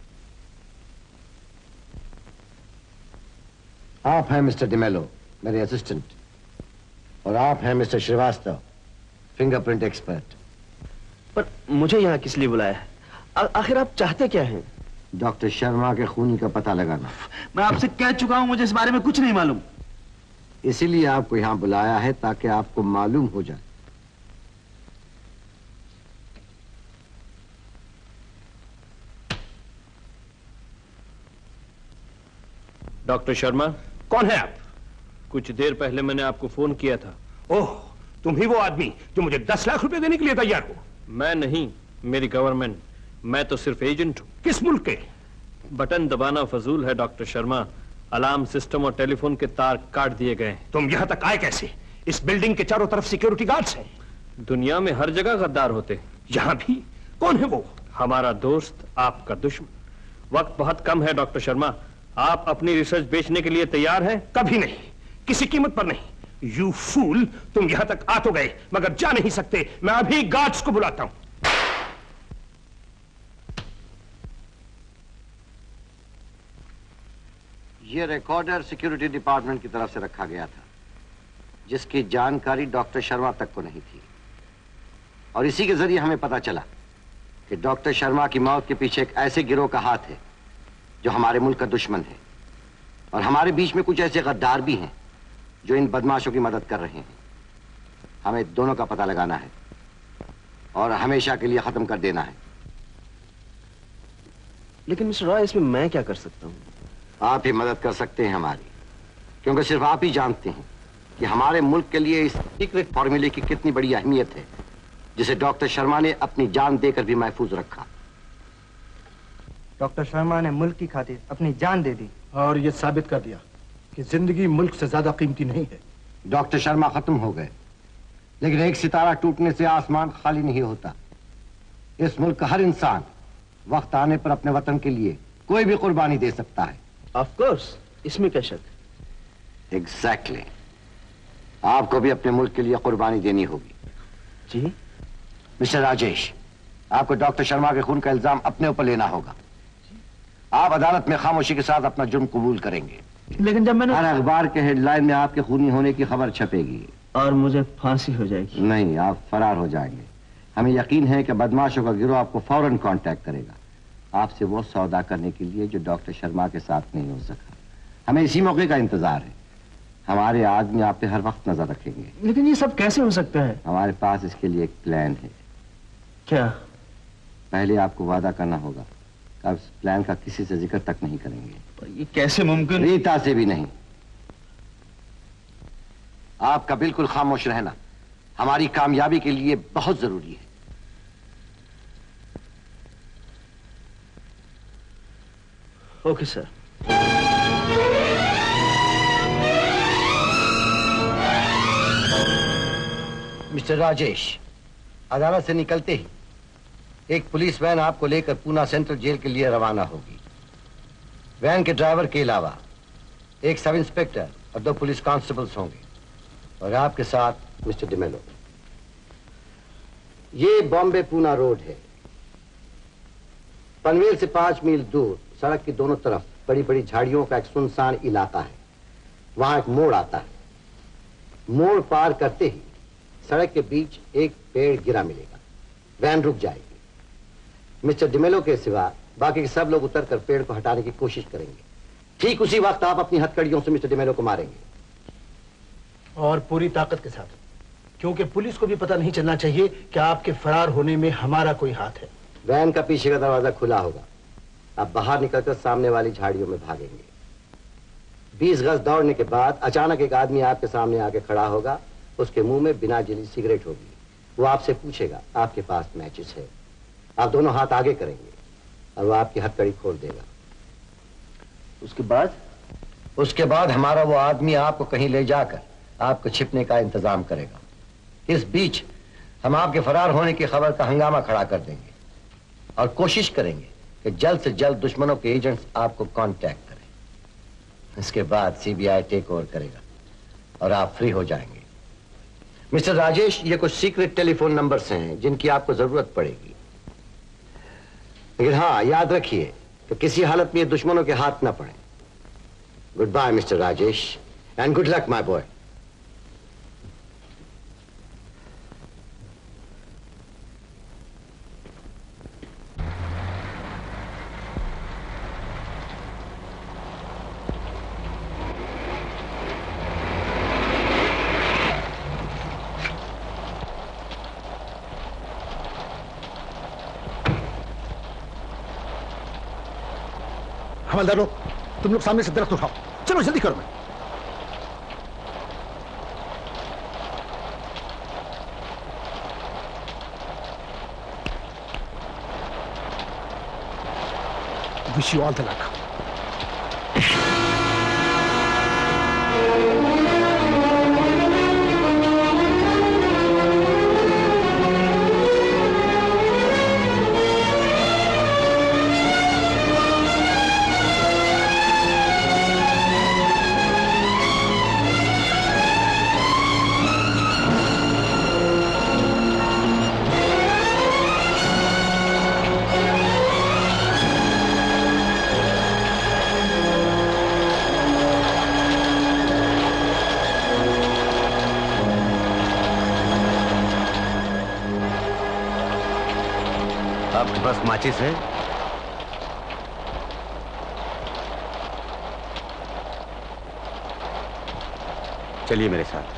आप हैं मिस्टर डिमेलो, मेरे असिस्टेंट, और आप हैं मिस्टर श्रीवास्तव, फिंगरप्रिंट एक्सपर्ट। पर मुझे यहाँ किस लिए बुलाया है? आखिर आप चाहते क्या हैं? डॉक्टर शर्मा के खूनी का पता लगाना। मैं आपसे कह चुका हूं, मुझे इस बारे में कुछ नहीं मालूम। इसीलिए आपको यहां बुलाया है ताकि आपको मालूम हो जाए। डॉक्टर शर्मा, कौन है आप? कुछ देर पहले मैंने आपको फोन किया था। ओह, तुम ही वो आदमी जो मुझे दस लाख रुपए देने के लिए तैयार हो? मैं नहीं, मेरी गवर्नमेंट। मैं तो सिर्फ एजेंट हूं। किस मुल्क के? बटन दबाना फजूल है डॉक्टर शर्मा। अलार्म सिस्टम और टेलीफोन के तार काट दिए गए। तुम यहां तक आए कैसे? इस बिल्डिंग के चारों तरफ सिक्योरिटी गार्ड्स हैं। दुनिया में हर जगह गद्दार होते, यहां भी। कौन है वो? हमारा दोस्त, आपका दुश्मन। वक्त बहुत कम है डॉक्टर शर्मा। आप अपनी रिसर्च बेचने के लिए तैयार हैं? कभी नहीं, किसी कीमत पर नहीं। यू फूल, तुम यहां तक आ तो गए मगर जा नहीं सकते। मैं अभी गार्ड्स को बुलाता हूं। यह रिकॉर्डर सिक्योरिटी डिपार्टमेंट की तरफ से रखा गया था, जिसकी जानकारी डॉक्टर शर्मा तक को नहीं थी, और इसी के जरिए हमें पता चला कि डॉक्टर शर्मा की मौत के पीछे एक ऐसे गिरोह का हाथ है जो हमारे मुल्क का दुश्मन है, और हमारे बीच में कुछ ऐसे गद्दार भी हैं जो इन बदमाशों की मदद कर रहे हैं। हमें दोनों का पता लगाना है और हमेशा के लिए खत्म कर देना है। लेकिन मिस्टर रॉय, इसमें मैं क्या कर सकता हूं? आप ही मदद कर सकते हैं हमारी, क्योंकि सिर्फ आप ही जानते हैं कि हमारे मुल्क के लिए इस सीक्रेट फॉर्मूले की कितनी बड़ी अहमियत है, जिसे डॉक्टर शर्मा ने अपनी जान देकर भी महफूज रखा। डॉक्टर शर्मा ने मुल्क की खातिर अपनी जान दे दी और ये साबित कर दिया कि जिंदगी मुल्क से ज्यादा कीमती नहीं है। डॉक्टर शर्मा खत्म हो गए, लेकिन एक सितारा टूटने से आसमान खाली नहीं होता। इस मुल्क का हर इंसान वक्त आने पर अपने वतन के लिए कोई भी कुर्बानी दे सकता है। ऑफ कोर्स, इसमें क्या शक? एग्जैक्टली। आपको भी अपने मुल्क के लिए कुर्बानी देनी होगी। जी मिस्टर राजेश, आपको डॉक्टर शर्मा के खून का इल्जाम अपने ऊपर लेना होगा। आप अदालत में खामोशी के साथ अपना जुर्म कबूल करेंगे। लेकिन जब मैंने हर अखबार के हेडलाइन में आपके खूनी होने की खबर छपेगी और मुझे फांसी हो जाएगी। नहीं, आप फरार हो जाएंगे। हमें यकीन है कि बदमाशों का गिरोह आपको फौरन कांटेक्ट करेगा, आपसे वो सौदा करने के लिए जो डॉक्टर शर्मा के साथ नहीं हो सका। हमें इसी मौके का इंतजार है। हमारे आदमी आप पे हर वक्त नजर रखेंगे। लेकिन ये सब कैसे हो सकता है? हमारे पास इसके लिए एक प्लान है। क्या? पहले आपको वादा करना होगा का उस प्लान का किसी से जिक्र तक नहीं करेंगे। ये कैसे मुमकिन? रीता से भी नहीं। आपका बिल्कुल खामोश रहना हमारी कामयाबी के लिए बहुत जरूरी है। Okay sir. मिस्टर राजेश, अदालत से निकलते ही एक पुलिस वैन आपको लेकर पूना सेंट्रल जेल के लिए रवाना होगी। वैन के ड्राइवर के अलावा एक सब इंस्पेक्टर और दो पुलिस कांस्टेबल्स होंगे और आपके साथ मिस्टर डिमेलो। ये बॉम्बे पूना रोड है। पनवेल से पांच मील दूर सड़क की दोनों तरफ बड़ी बड़ी झाड़ियों का एक सुनसान इलाका है। वहां एक मोड़ आता है। मोड़ पार करते ही सड़क के बीच एक पेड़ गिरा मिलेगा। वैन रुक जाएगी। मिस्टर डिमेलो के सिवा बाकी के सब लोग उतरकर पेड़ को हटाने की कोशिश करेंगे। ठीक उसी वक्त आप अपनी हथकड़ियों से मिस्टर डिमेलो को मारेंगे। और पूरी ताकत के साथ, क्योंकि पुलिस को भी पता नहीं चलना चाहिए कि आपके फरार होने में हमारा कोई हाथ है। वैन का पीछे का दरवाजा खुला होगा। आप बाहर निकलकर सामने वाली झाड़ियों में भागेंगे। बीस गज दौड़ने के बाद अचानक एक आदमी आपके सामने आके खड़ा होगा। उसके मुंह में बिना जली सिगरेट होगी। वो आपसे पूछेगा आपके पास मैचेस है। आप दोनों हाथ आगे करेंगे और वो आपकी हथकड़ी खोल देगा। उसके बाद उसके बाद हमारा वो आदमी आपको कहीं ले जाकर आपको छिपने का इंतजाम करेगा। इस बीच हम आपके फरार होने की खबर का हंगामा खड़ा कर देंगे और कोशिश करेंगे कि जल्द से जल्द दुश्मनों के एजेंट्स आपको कांटेक्ट करें। इसके बाद सीबीआई टेक ओवर करेगा और आप फ्री हो जाएंगे। मिस्टर राजेश, ये कुछ सीक्रेट टेलीफोन नंबर्स हैं जिनकी आपको जरूरत पड़ेगी। लेकिन हाँ, याद रखिए कि किसी हालत में ये दुश्मनों के हाथ न पड़े। Goodbye mister Rajesh and good luck my boy. हवलदार लोग, तुम लोग सामने से दरख्त उठाओ। चलो जल्दी करो। मैं wish you all the luck. आपके पास माचिस है? चलिए मेरे साथ।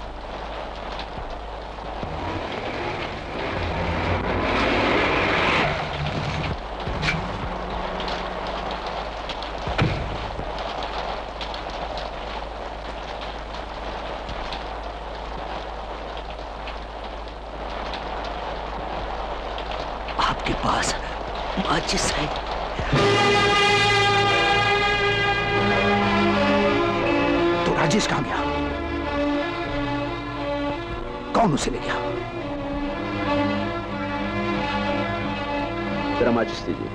आपके पास माचिस है? तो राजेश कहां गया? कौन उसे ले गया? जरा माचिस दीजिए।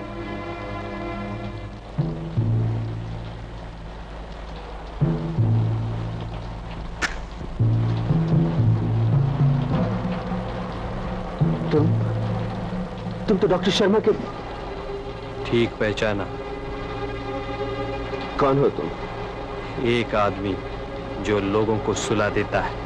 तुम तुम तो डॉक्टर शर्मा के। ठीक पहचाना। कौन हो तुम? एक आदमी जो लोगों को सुला देता है।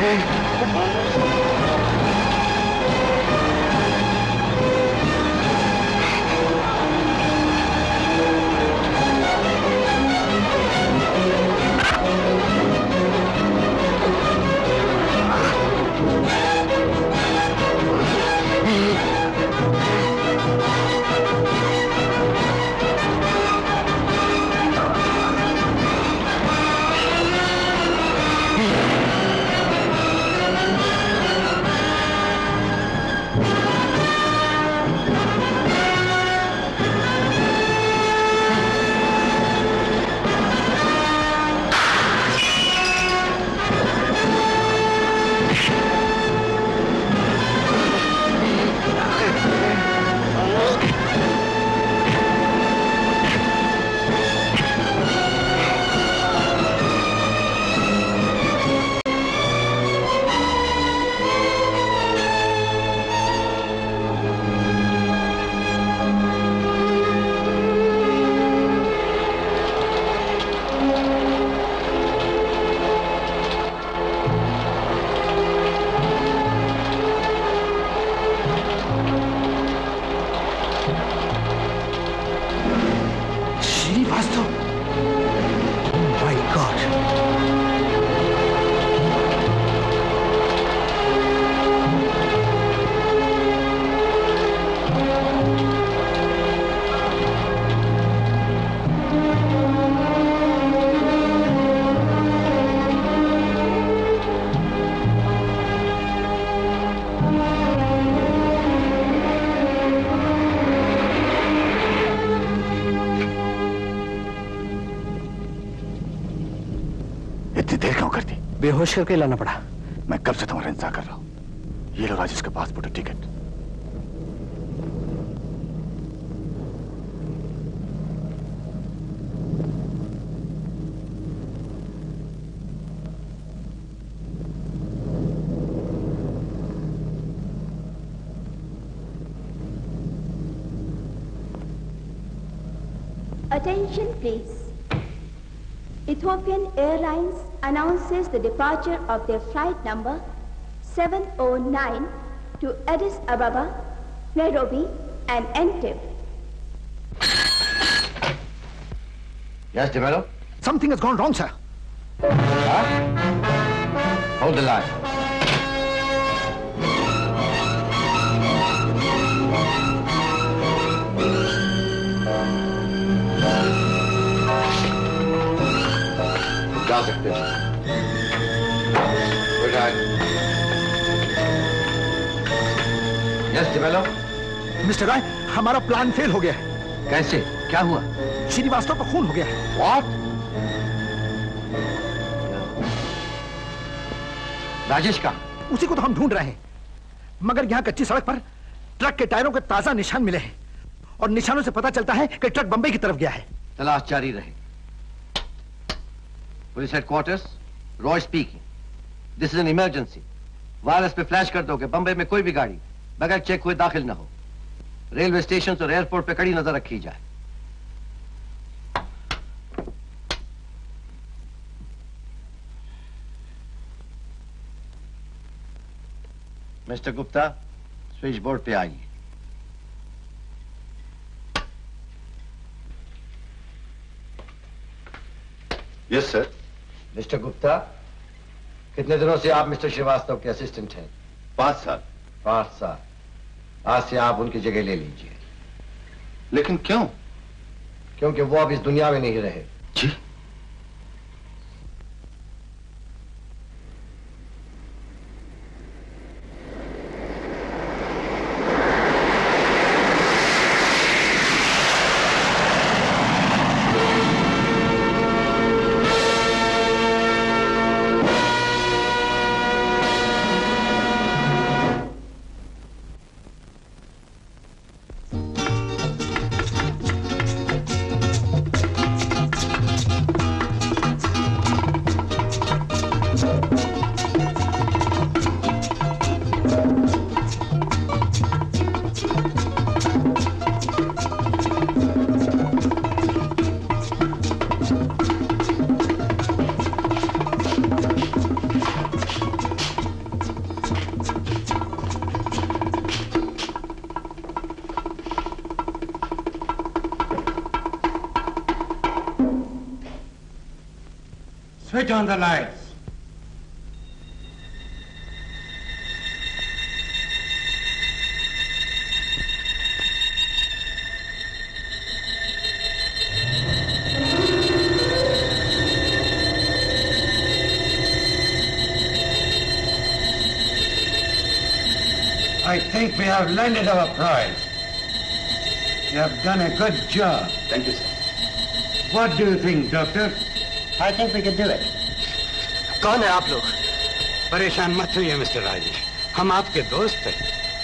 बेहोश करके लाना पड़ा। मैं कब से तुम्हारा इंतजार कर रहा हूं। ये लो राजेश का पासपोर्ट और ticket. Attention please. Ethiopian Airlines announces the departure of their flight number seven oh nine to Addis Ababa, Nairobi and Entebbe. Yes, De Mello? Something has gone wrong, sir. Huh? Hold the line. जा सकते हैं। Good night. Yes, De Mello? Mister Rai, हमारा plan fail हो गया है। कैसे? क्या हुआ? श्रीवास्तव का खून हो गया है। What? राजेश का? उसी को तो हम ढूंढ रहे हैं, मगर यहाँ कच्ची सड़क पर ट्रक के टायरों के ताजा निशान मिले हैं और निशानों से पता चलता है कि ट्रक बंबई की तरफ गया है। तलाश जारी रहे। Police headquarters, Roy speaking. This is an emergency. Wireless पे फ्लैश कर दो कि बंबई में कोई भी गाड़ी बगैर चेक हुए दाखिल ना हो। रेलवे स्टेशन और एयरपोर्ट पे कड़ी नजर रखी जाए। मिस्टर गुप्ता, स्विच बोर्ड पे आइए। Yes sir. मिस्टर गुप्ता, कितने दिनों से आप मिस्टर श्रीवास्तव के असिस्टेंट हैं? पांच साल। पांच साल। आज से आप उनकी जगह ले लीजिए। लेकिन क्यों? क्योंकि वो अब इस दुनिया में नहीं रहे। जी? Switch on the lights. I think we have landed our prize. You have done a good job. Thank you, sir. What do you think, doctor? I think we can do it. कौन है आप लोग? परेशान मत होइए mister Rajesh, हम आपके दोस्त हैं।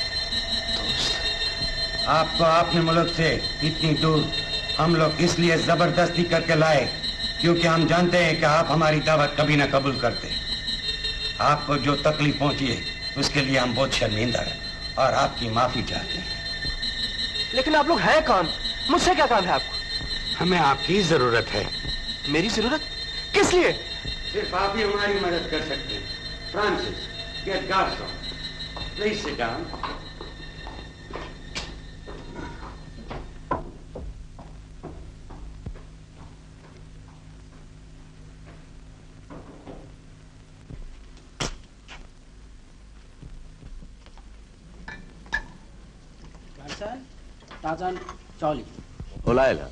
दोस्त? आपको आपने मुल्क से इतनी दूर हम लोग इसलिए जबरदस्ती करके लाए क्योंकि हम जानते हैं कि आप हमारी दावत कभी ना कबूल करते। आपको जो तकलीफ पहुंची है उसके लिए हम बहुत शर्मिंदा हैं और आपकी माफी चाहते हैं। लेकिन आप लोग हैं कौन? मुझसे क्या काम है आपको? हमें आपकी जरूरत है। मेरी जरूरत? किस लिए? सिर्फ आप ही हमारी मदद कर सकते हैं। फ्रांसिस, गेट गार्सोन, please sit down. Tarzan, Charlie. Olaila.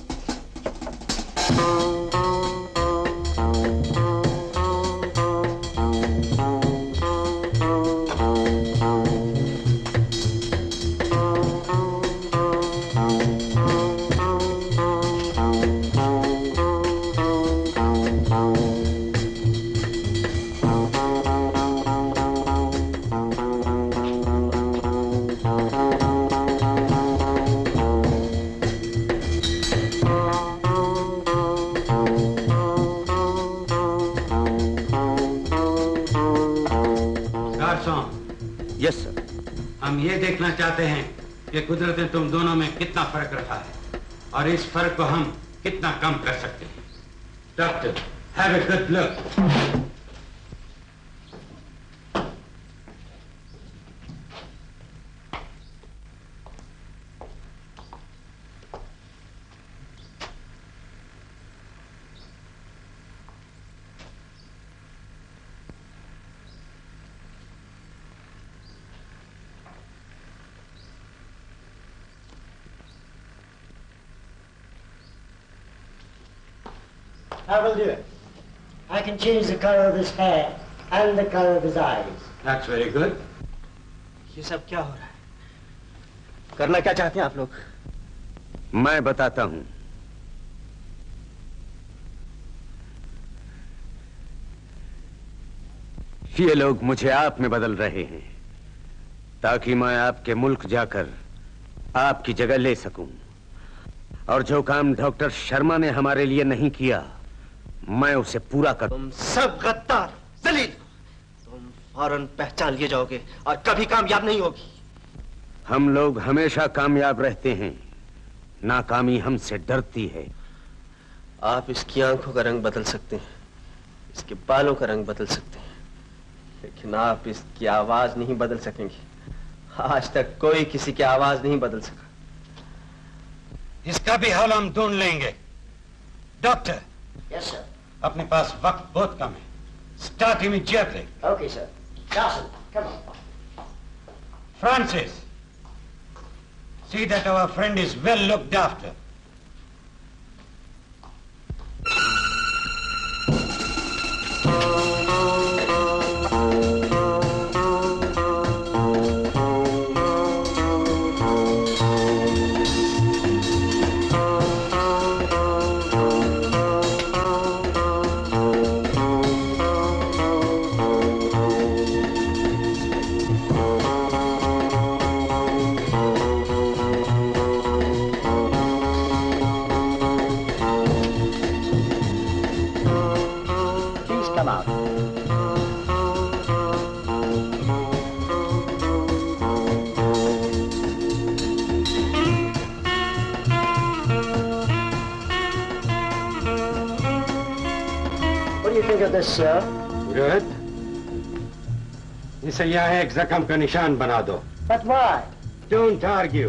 Yes sir. हम ये देखना चाहते हैं कि कुदरत ने तुम दोनों में कितना फर्क रखा है और इस फर्क को हम कितना कम कर सकते हैं। Doctor, have a good luck. I will do it. I can change the color of his hair and the color of his eyes. That's very good. ये सब क्या हो रहा है? करना क्या चाहते हैं आप लोग? मैं बताता हूं। ये लोग मुझे आप में बदल रहे हैं ताकि मैं आपके मुल्क जाकर आपकी जगह ले सकूं और जो काम डॉक्टर शर्मा ने हमारे लिए नहीं किया मैं उसे पूरा कर। तुम सब गद्दार, जलील, तुम फौरन पहचान लिए जाओगे और कभी कामयाब नहीं होगी। हम लोग हमेशा कामयाब रहते हैं, नाकामी हमसे डरती है। आप इसकी आंखों का रंग बदल सकते हैं, इसके बालों का रंग बदल सकते हैं, लेकिन आप इसकी आवाज नहीं बदल सकेंगे। आज तक कोई किसी की आवाज नहीं बदल सका। इसका भी हल हम ढूंढ लेंगे। डॉक्टर। Yes sir. अपने पास वक्त बहुत कम है। Start immediately. Okay sir. Dawson, come on. Francis, see that our friend is well looked after. Sir. Good. इसे यहाँ एक जख्म का निशान बना दो। But why? Don't argue.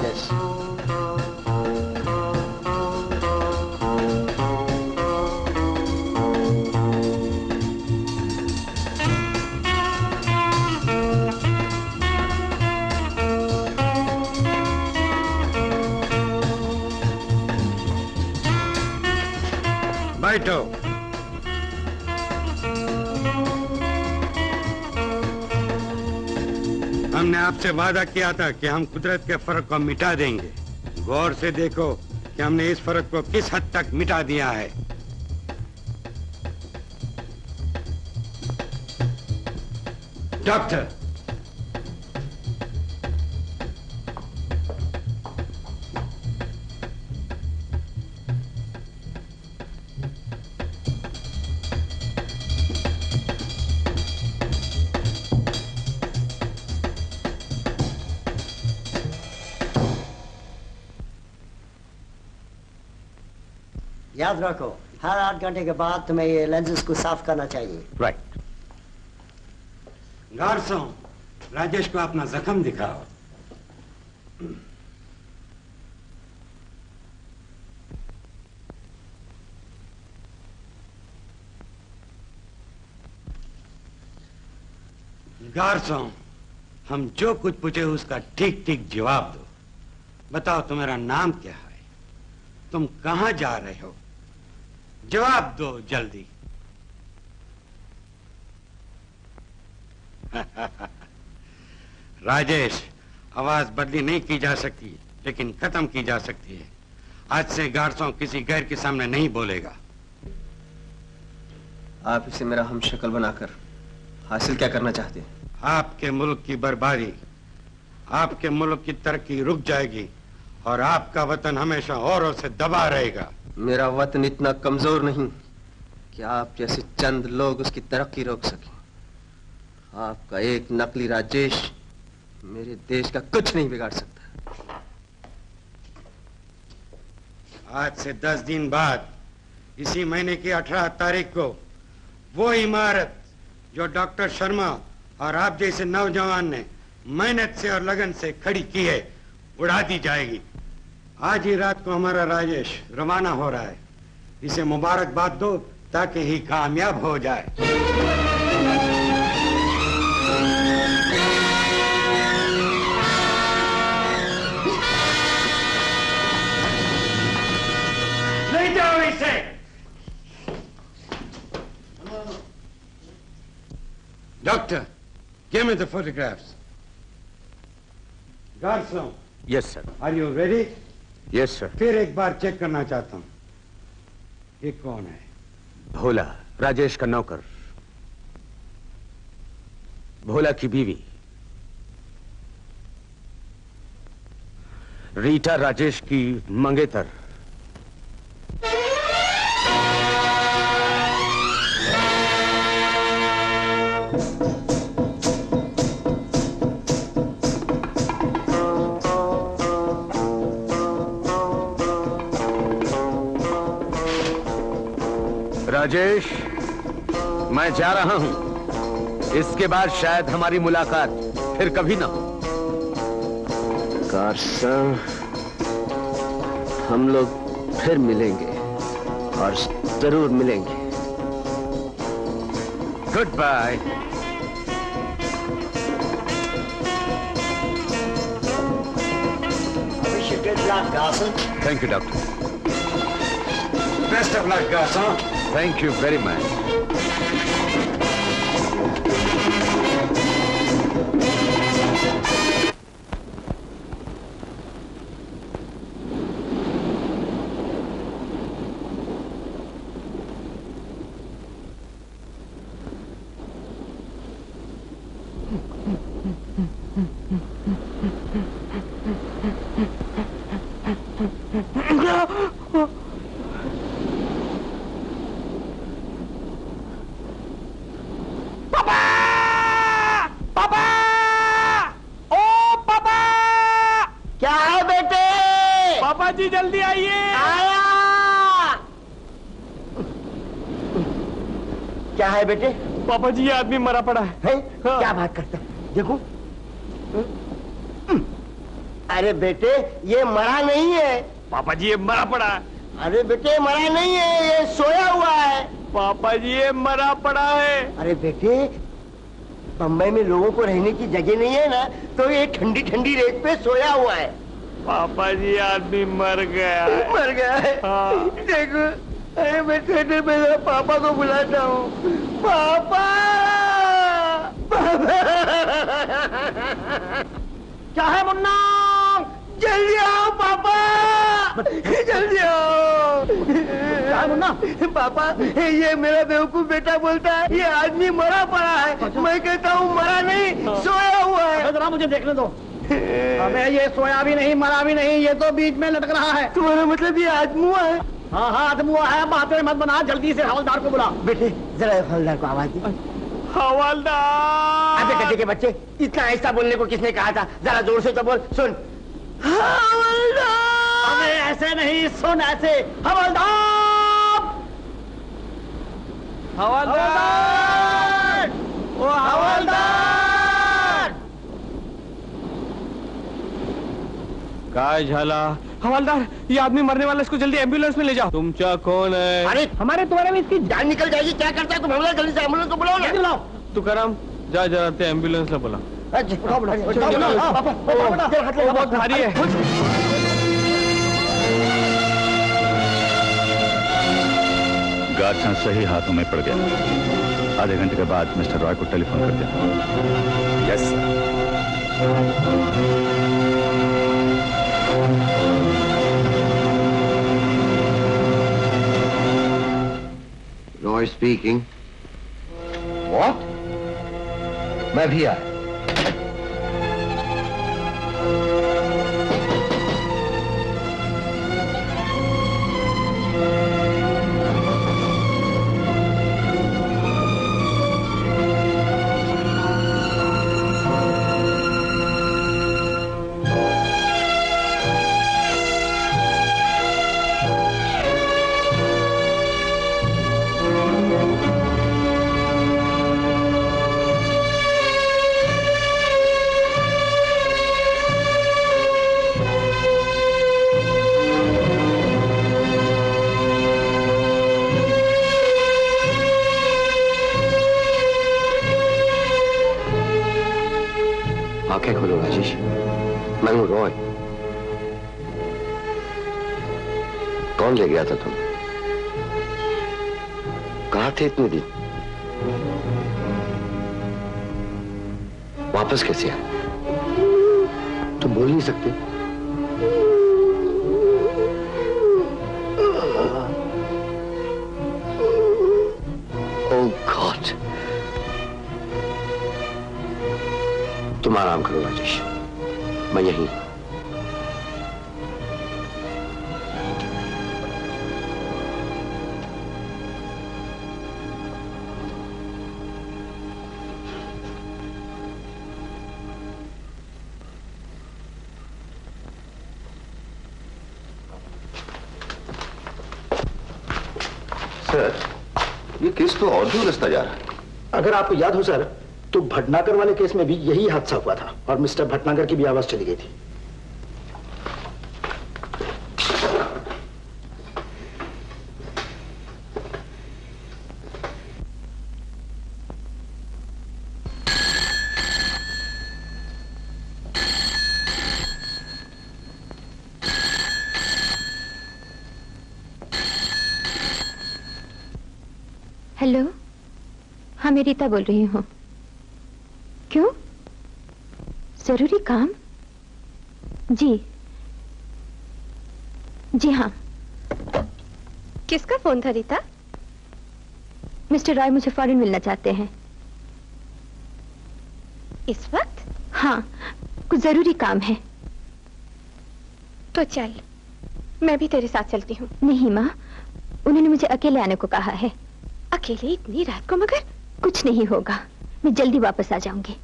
this. बैठो। हमने आपसे वादा किया था कि हम कुदरत के फर्क को मिटा देंगे। गौर से देखो कि हमने इस फर्क को किस हद तक मिटा दिया है। डॉक्टर, याद रखो, हर आठ घंटे के बाद तुम्हें ये लेंसेज को साफ करना चाहिए। राइट। गार्सों, राजेश को अपना जख्म दिखाओ। गार्सों, हम जो कुछ पूछे उसका ठीक ठीक जवाब दो। बताओ तुम्हारा नाम क्या है, तुम कहां जा रहे हो? जवाब दो जल्दी। राजेश, आवाज बदली नहीं की जा सकती, लेकिन खत्म की जा सकती है। आज से गार्सों किसी गैर के सामने नहीं बोलेगा। आप इसे मेरा हमशक्ल बनाकर हासिल क्या करना चाहते हैं? आपके मुल्क की बर्बादी, आपके मुल्क की तरक्की रुक जाएगी और आपका वतन हमेशा औरों से दबा रहेगा। मेरा वतन इतना कमजोर नहीं कि आप जैसे चंद लोग उसकी तरक्की रोक सकें। आपका एक नकली राजेश मेरे देश का कुछ नहीं बिगाड़ सकता। आज से दस दिन बाद इसी महीने की अठारह तारीख को वो इमारत जो डॉक्टर शर्मा और आप जैसे नौजवान ने मेहनत से और लगन से खड़ी की है, उड़ा दी जाएगी। आज ही रात को हमारा राजेश रवाना हो रहा है। इसे मुबारकबाद दो ताकि ही कामयाब हो जाए। ले जाओ इसे। Doctor, give me the photographs. Garson. Yes, sir. Are you ready? Yes, sir. फिर एक बार चेक करना चाहता हूं। ये कौन है? भोला, राजेश का नौकर। भोला की बीवी रीटा, राजेश की मंगेतर। राजेश, मैं जा रहा हूं। इसके बाद शायद हमारी मुलाकात फिर कभी ना हो। गार्सन, हम लोग फिर मिलेंगे और जरूर मिलेंगे। Goodbye. Wish you good luck, Garson. Thank you, doctor. Best of luck, Garson. Thank you very much. जी जल्दी आइए। आया। क्या है बेटे? पापा जी, ये आदमी मरा पड़ा है। है? हाँ। क्या बात करता है? देखो। अरे बेटे ये मरा नहीं है। पापा जी ये मरा पड़ा है। अरे बेटे मरा नहीं है, ये सोया हुआ है। पापा जी ये मरा पड़ा है। अरे बेटे बम्बई में लोगों को रहने की जगह नहीं है ना, तो ये ठंडी ठंडी रेत पे सोया हुआ है। पापा जी आदमी मर गया है। मर गया है। हाँ। देखो अरे मैं बेटे मेरे पापा को बुलाता हूँ। पापा पापा क्या है मुन्ना? जल्दी आओ पापा, जल्दी आओ। क्या है मुन्ना? पापा ये मेरा बेवकूफ बेटा बोलता है ये आदमी मरा पड़ा है। मैं कहता हूँ मरा नहीं, सोया हुआ है। जरा मुझे देखने दो। अबे ये सोया भी नहीं मरा भी नहीं, ये तो बीच में लटक रहा है। तुम्हारा मतलब ये आदमुआ है? हाँ हाँ आदमुआ है। बातें मत बना, जल्दी से हवलदार को बुला। बेटे जरा हवलदार को आवाज दी। हवलदार। अबे गड्ढे के बच्चे इतना ऐसा बोलने को किसने कहा था? जरा जोर से तो बोल। सुन हवलदार। अबे ऐसे नहीं, सुन ऐसे। हवलदार हवलदार ओ हवलदार। काय झाला? हवलदार ये आदमी मरने वाला, इसको जल्दी एम्बुलेंस में ले जाओ। तुमचा कौन है? अरे हमारे तुम्हारे में इसकी जान निकल जाएगी। क्या करता है तुम? हमला जल्दी से एम्बुलेंस को बुलाओ ना। बुलाओ। तुकाराम जा जरा ते एम्बुलेंस ला बोला। बहुत भारी है। गार्ड सही हाथों में पड़ गया। आधे घंटे के बाद मिस्टर रॉय को टेलीफोन कर दिया। Yes Roy speaking. व्हाट? मैं भी आया। आंखें खोलो राजेश, मैं हूं रॉय। कौन ले गया था तुम? कहाँ थे इतने दिन? वापस कैसे आए? तुम बोल नहीं सकते? Oh god. तुम आराम करो राजेश, मैं यहीं। सर, ये केस तो और भी उलझता जा रहा है। अगर आपको याद हो सर, तो भटनागर वाले केस में भी यही हादसा हुआ था और मिस्टर भटनागर की भी आवाज चली गई थी। हेलो, हाँ मैं रीता बोल रही हूँ। क्यों? जरूरी काम? जी जी हाँ। किसका फोन था रीता? मिस्टर रॉय मुझे फौरन मिलना चाहते हैं। इस वक्त? हाँ, कुछ जरूरी काम है। तो चल, मैं भी तेरे साथ चलती हूँ। नहीं माँ, उन्होंने मुझे अकेले आने को कहा है। अकेले इतनी रात को? मगर कुछ नहीं होगा, मैं जल्दी वापस आ जाऊंगी।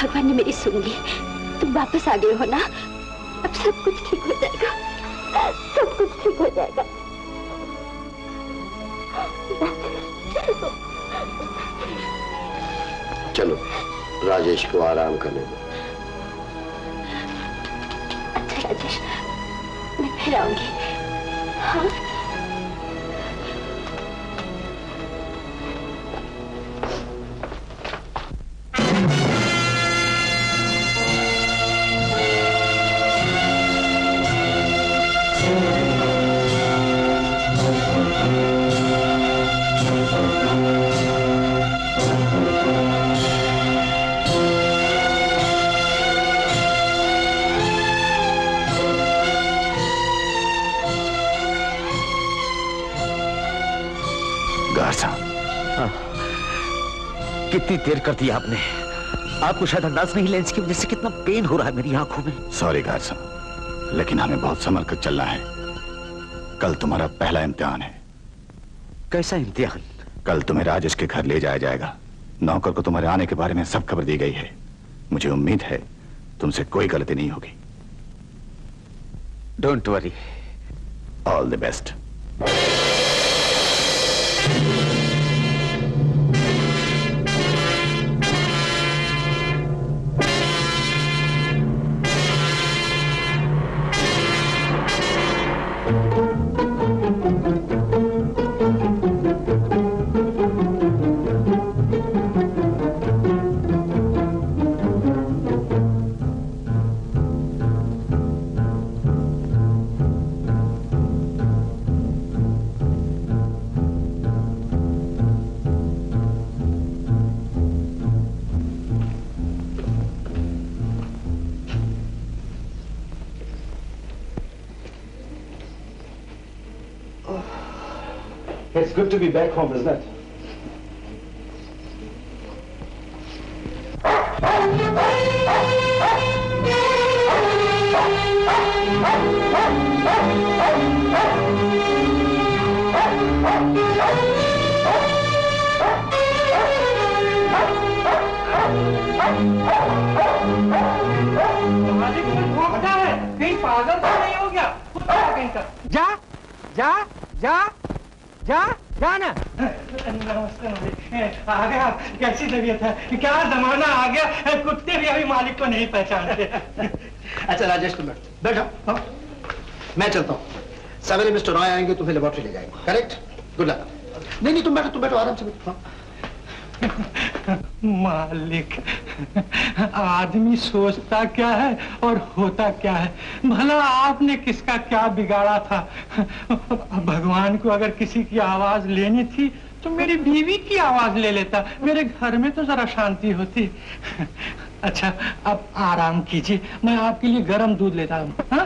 भगवान ने मेरी सुन ली। तुम वापस आ गए हो ना, अब सब कुछ ठीक हो जाएगा, सब कुछ ठीक हो जाएगा। चलो राजेश को आराम करने दो। अच्छा राजेश, मैं फिर आऊंगी। हाँ? कितनी देर कर दी आपने। आपको शायद अंदाज नहीं, लेंस की वजह से कितना पेन हो रहा है मेरी आंखों में। सॉरी गार्सन, लेकिन हमें बहुत संभल कर चलना है। कल तुम्हारा पहला इम्तिहान है। कैसा इम्तिहान? कल तुम्हें राजेश के घर ले जाया जाएगा। नौकर को तुम्हारे आने के बारे में सब खबर दी गई है। मुझे उम्मीद है तुमसे कोई गलती नहीं होगी। Don't worry. All the best. It's good to be back home, isn't it? मालिक में भोंकता है, कहीं पागल तो नहीं हो गया? कहीं का जा जा जा जा जाना। नमस्ते मालिक, आ गया। कैसी तबीयत है? क्या जमाना आ गया, कुत्ते भी अभी मालिक को नहीं पहचानते। अच्छा राजेश, तुम बैठो बैठो। हाँ? मैं चलता हूँ। सवेरे मिस्टर रॉय आएंगे, तुम्हें लेबोरेटरी ले जाएंगे। करेक्ट? Good luck. नहीं नहीं, तुम बैठो, तुम बैठो, आराम से बैठो। मालिक, आदमी सोचता क्या है और होता क्या है। भला आपने किसका क्या बिगाड़ा था? भगवान को अगर किसी की आवाज लेनी थी तो मेरी बीवी की आवाज ले लेता, मेरे घर में तो जरा शांति होती। अच्छा, अब आराम कीजिए, मैं आपके लिए गर्म दूध लेता हूँ। हाँ?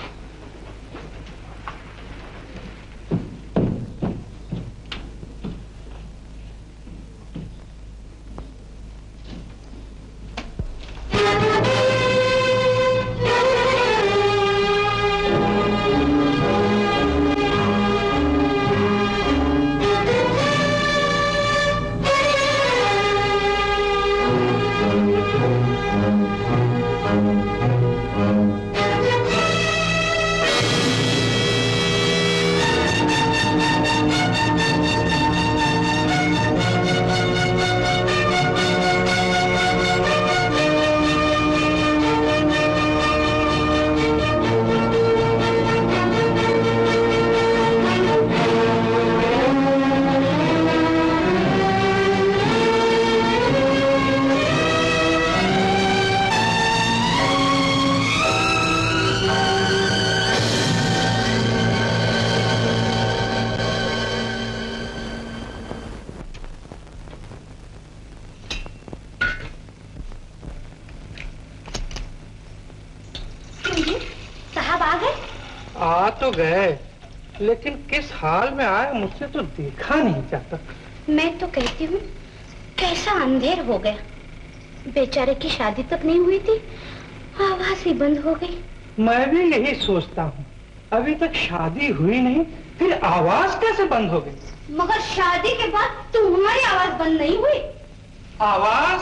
तो गए, लेकिन किस हाल में आया मुझसे तो देखा नहीं जाता। मैं तो कहती हूँ कैसा अंधेर हो गया, बेचारे की शादी तक नहीं हुई थी, आवाज ही बंद हो गई। मैं भी यही सोचता हूँ, अभी तक शादी हुई नहीं, फिर आवाज कैसे बंद हो गई? मगर शादी के बाद तुम्हारी आवाज बंद नहीं हुई। आवाज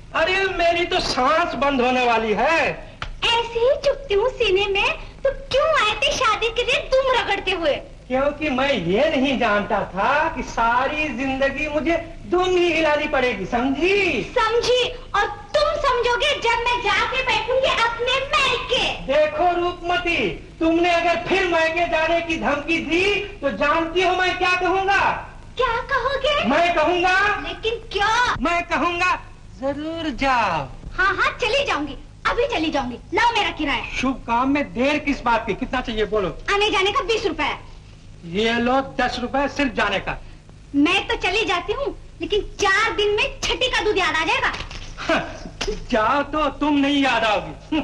अरे मेरी तो सांस बंद होने वाली है। ऐसे ही चुपती हूँ सीने में, तो क्यों आए थे शादी के दिन तुम रगड़ते हुए? क्योंकि मैं ये नहीं जानता था कि सारी जिंदगी मुझे दुम ही हिलानी पड़ेगी, समझी? समझी, और तुम समझोगे जब मैं जाके बैठूंगी अपने मैके। देखो रूपमती, तुमने अगर फिर मैके जाने की धमकी दी तो जानती हो मैं क्या कहूँगा? क्या कहोगे? मैं कहूँगा। लेकिन क्या? मैं कहूँगा जरूर जाओ। हाँ हाँ चली जाऊंगी, अभी चली जाऊंगी। लाओ मेरा किराया। शुभ काम में देर किस बात की? कितना चाहिए बोलो? आने जाने का बीस रुपए। ये लो दस रुपए सिर्फ जाने का। मैं तो चली जाती हूँ, लेकिन चार दिन में छठी का दूध याद आ जाएगा। जाओ तो तुम नहीं याद आओगी।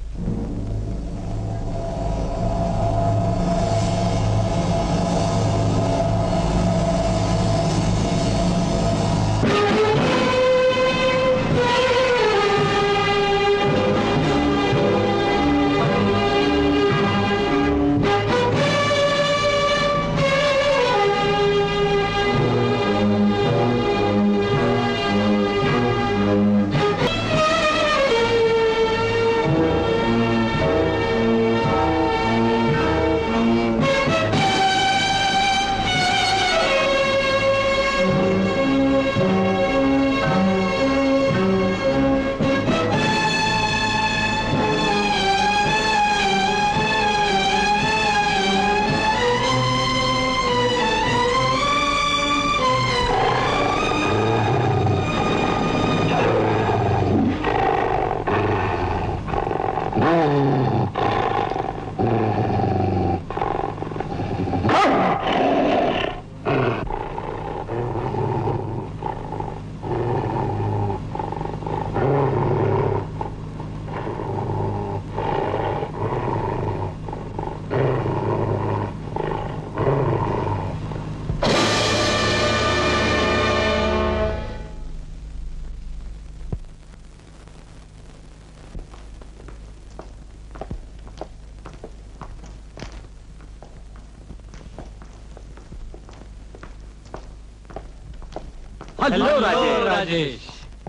Hello Rajesh.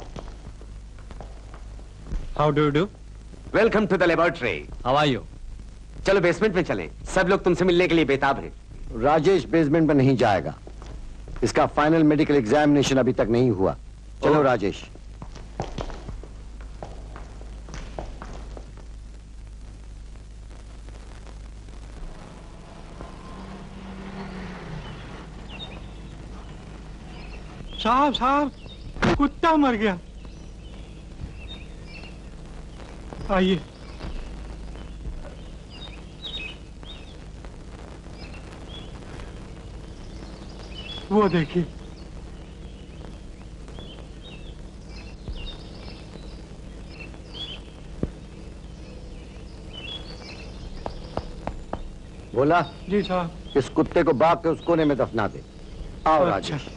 How do do? Welcome to the laboratory. How are you? चलो बेसमेंट में चलें, सब लोग तुमसे मिलने के लिए बेताब हैं। राजेश बेसमेंट में नहीं जाएगा, इसका फाइनल मेडिकल एग्जामिनेशन अभी तक नहीं हुआ। चलो राजेश। साहब साहब कुत्ता मर गया। आइए। वो देखिए। बोला जी साहब। इस कुत्ते को बाग के उस कोने में दफना दे। आओ राजेश।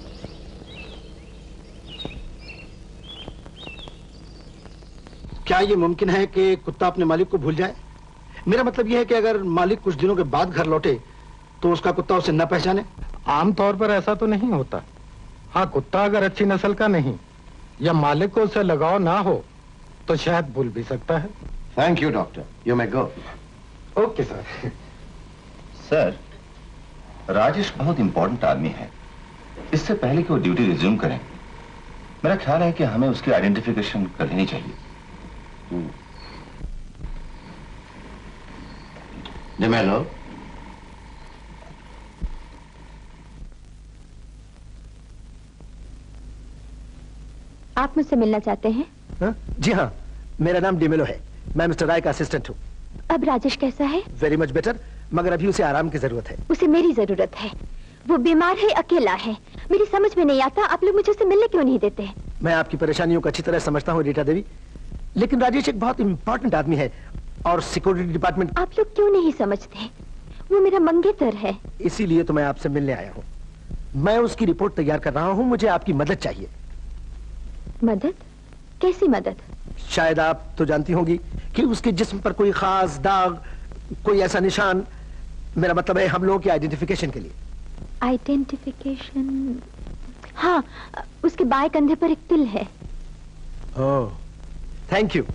क्या ये मुमकिन है कि कुत्ता अपने मालिक को भूल जाए? मेरा मतलब यह है कि अगर मालिक कुछ दिनों के बाद घर लौटे तो उसका कुत्ता उसे न पहचाने। आमतौर पर ऐसा तो नहीं होता। हाँ, कुत्ता अगर अच्छी नस्ल का नहीं या मालिक को उससे लगाव ना हो तो शायद भूल भी सकता है। Thank you doctor, you may go. Okay sir. Sir, Rajesh बहुत इंपॉर्टेंट आदमी है। इससे पहले कि वो ड्यूटी रिज्यूम करें, मेरा ख्याल है कि हमें उसकी आइडेंटिफिकेशन कर लेनी चाहिए। जमेलो, आप मुझसे मिलना चाहते हैं? हा? जी हाँ, मेरा नाम डिमेलो है। मैं मिस्टर राय का असिस्टेंट हूँ। अब राजेश कैसा है? वेरी मच बेटर, मगर अभी उसे आराम की जरूरत है। उसे मेरी जरूरत है। वो बीमार है, अकेला है। मेरी समझ में नहीं आता आप लोग मुझे उससे मिलने क्यों नहीं देते? मैं आपकी परेशानियों को अच्छी तरह समझता हूँ रीटा देवी, लेकिन राजेश एक बहुत इंपॉर्टेंट आदमी है और सिक्योरिटी डिपार्टमेंट। आप लोग क्यों नहीं समझते? वो मेरा मंगेतर है। इसीलिए तो मैं आपसे मिलने आया हूँ। मैं उसकी रिपोर्ट तैयार कर रहा हूँ, मुझे आपकी मदद चाहिए। मदद? कैसी मदद? शायद आप तो जानती होंगी कि उसके जिस्म पर कोई खास दाग, कोई ऐसा निशान, मेरा मतलब है हम लोगों की आइडेंटिफिकेशन के लिए। आइडेंटिफिकेशन? हाँ, उसके बाएं कंधे पर एक तिल है। ओह, थैंक यू।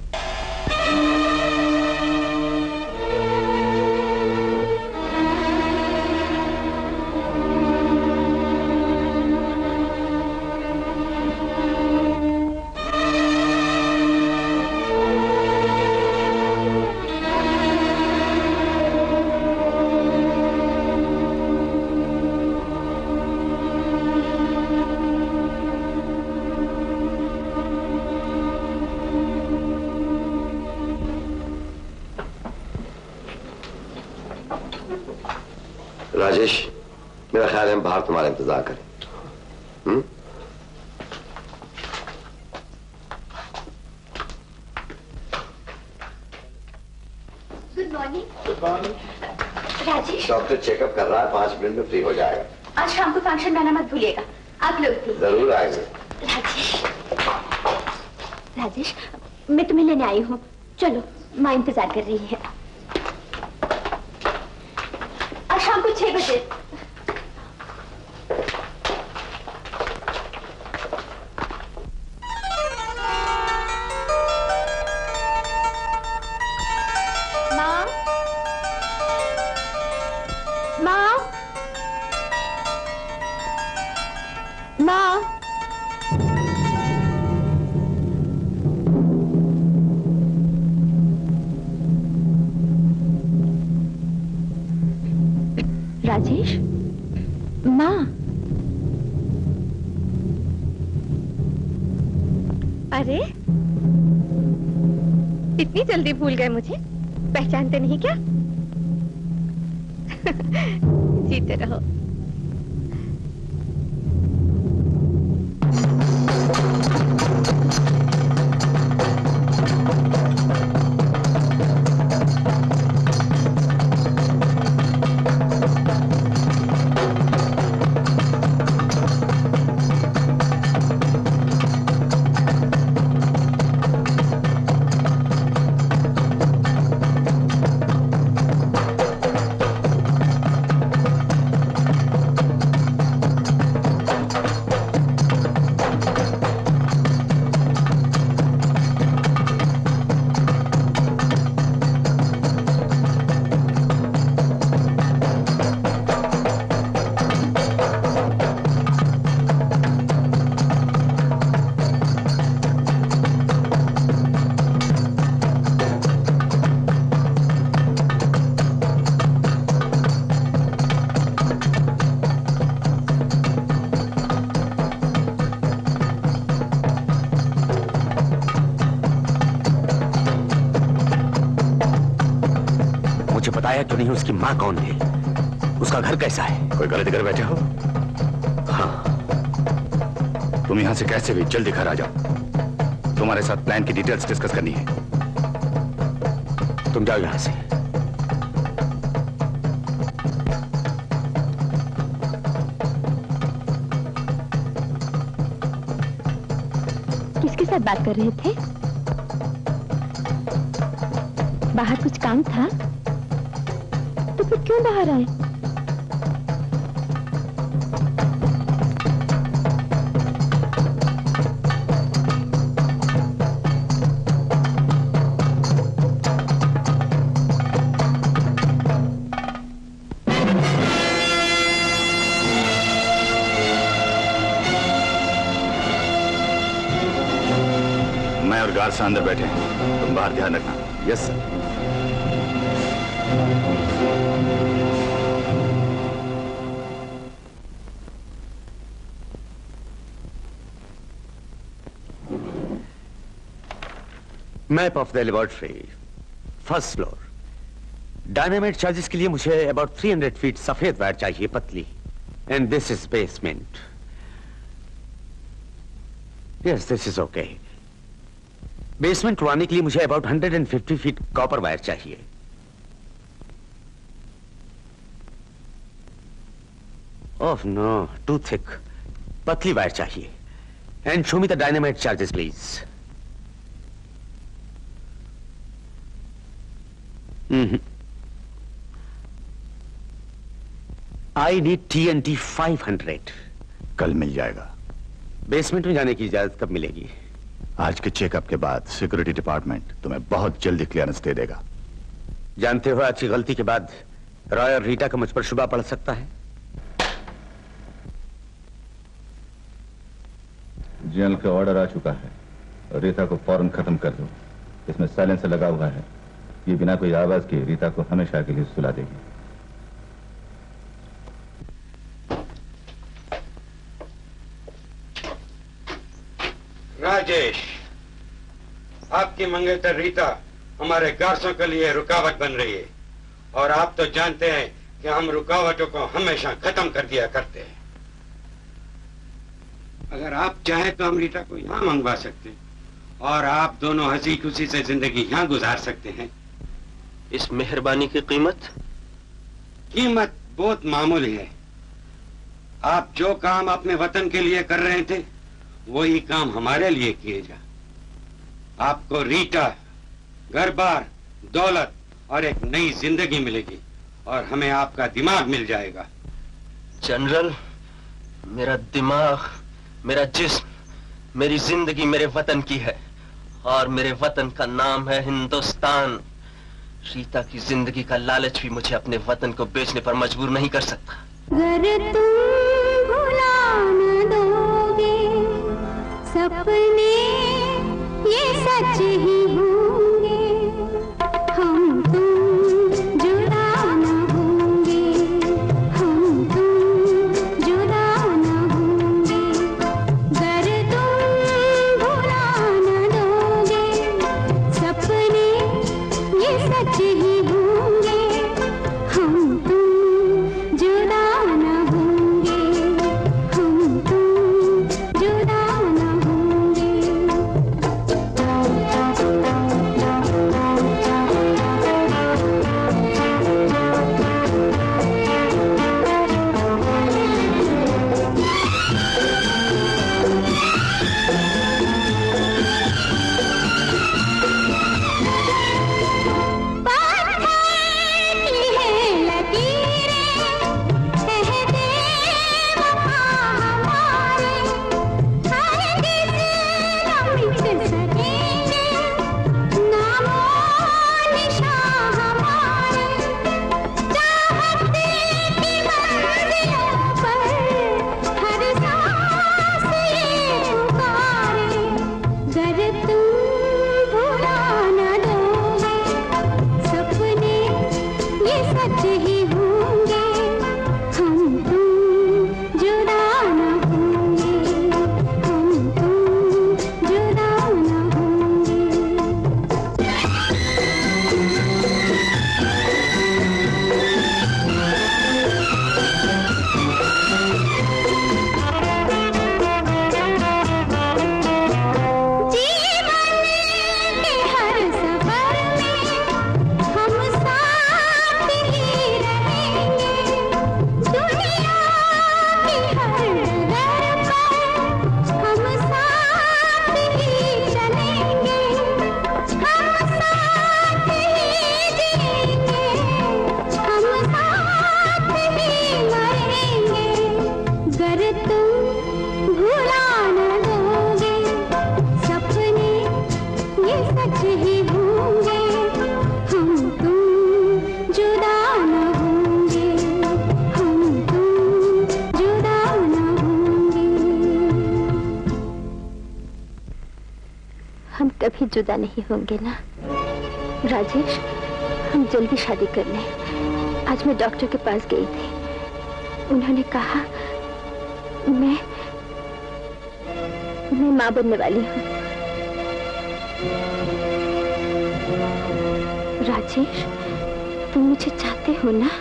राजेश, मेरा ख्याल है हम बाहर तुम्हारा इंतजार करें। हुँ? Good morning. Good morning. Rajesh, doctor checkup कर रहा है, पांच मिनट में फ्री हो जाएगा। आज शाम को फंक्शन में आना मत भूलिएगा, आप लोग भी। जरूर आएंगे। राजेश, राजेश, मैं तुम्हें लेने आई हूँ, चलो, माँ इंतजार कर रही है। आज शाम को छह बजे। माँ, माँ, माँ। राजेश, माँ। अरे, इतनी जल्दी भूल गए मुझे? पहचानते नहीं क्या? जीते रहो। बताया क्यों नहीं उसकी माँ कौन है, उसका घर कैसा है? कोई गलती कर बैठे हो? हाँ। तुम यहां से कैसे भी जल्दी घर आ जाओ, तुम्हारे साथ प्लान की डिटेल्स डिस्कस करनी है। तुम जाओ यहां से। किसके साथ बात कर रहे थे? बाहर कुछ काम था? तो फिर क्यों बाहर आए? मैं और गार्सा अंदर बैठे हैं, तुम बाहर ध्यान रखना। Yes sir. Map of the laboratory, first floor. Dynamite charges के लिए मुझे अबाउट थ्री हंड्रेड फीट सफेद वायर चाहिए, पतली। And this is basement. Yes, this is okay. Basement उड़ाने के लिए मुझे about hundred and fifty feet copper wire चाहिए। Oh no, too thick. पतली वायर चाहिए। And show me the dynamite charges please. I need T N T five hundred. कल मिल जाएगा। बेसमेंट में जाने की इजाजत कब मिलेगी? आज के चेकअप के बाद सिक्योरिटी डिपार्टमेंट तुम्हें बहुत जल्दी क्लियरेंस दे देगा। जानते हो आज की गलती के बाद रॉय और रीटा का मुझ पर शुबा पड़ सकता है। जनरल का ऑर्डर आ चुका है, रीता को फौरन खत्म कर दो। इसमें साइलेंसर लगा हुआ है, ये बिना कोई आवाज के रीता को हमेशा के लिए सुला देगी। राजेश, आपकी मंगेतर रीता हमारे गार्सों के लिए रुकावट बन रही है और आप तो जानते हैं कि हम रुकावटों को हमेशा खत्म कर दिया करते हैं। अगर आप चाहें तो हम रीटा को यहाँ मंगवा सकते हैं और आप दोनों हंसी खुशी से जिंदगी यहाँ गुजार सकते हैं। इस मेहरबानी की कीमत कीमत बहुत मामूली है। आप जो काम अपने वतन के लिए कर रहे थे वही काम हमारे लिए किए जा। आपको रीटा, घर बार, दौलत और एक नई जिंदगी मिलेगी और हमें आपका दिमाग मिल जाएगा। जनरल, मेरा दिमाग, मेरा जिस्म, मेरी जिंदगी मेरे वतन की है और मेरे वतन का नाम है हिंदुस्तान। रीता की जिंदगी का लालच भी मुझे अपने वतन को बेचने पर मजबूर नहीं कर सकता। अगर तुम भुला न दोगे सपने ये सच ही होंगे, हम तुम जुदा न होंगे, हम तुम जुदा न होंगे। अगर तुम भुला न दोगे सपने ये सच ही होंगे, हम तुम जुदा न होंगे, हम तुम जुदा न होंगे। कभी जुदा नहीं होंगे ना राजेश। हम जल्दी शादी कर लें। आज मैं डॉक्टर के पास गई थी, उन्होंने कहा मैं मैं मां बनने वाली हूँ। राजेश, तुम मुझे चाहते हो ना?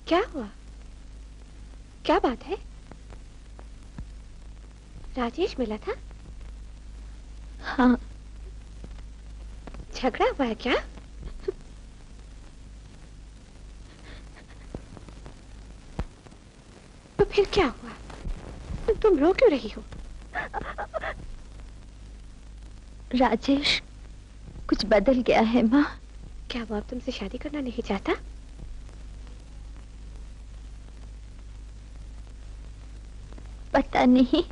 क्या हुआ? क्या बात है? राजेश मिला था? हाँ। झगड़ा हुआ है क्या? तो फिर क्या हुआ? तो तुम रो क्यों रही हो? राजेश कुछ बदल गया है माँ। क्या वो अब तुमसे शादी करना नहीं चाहता? पता नहीं।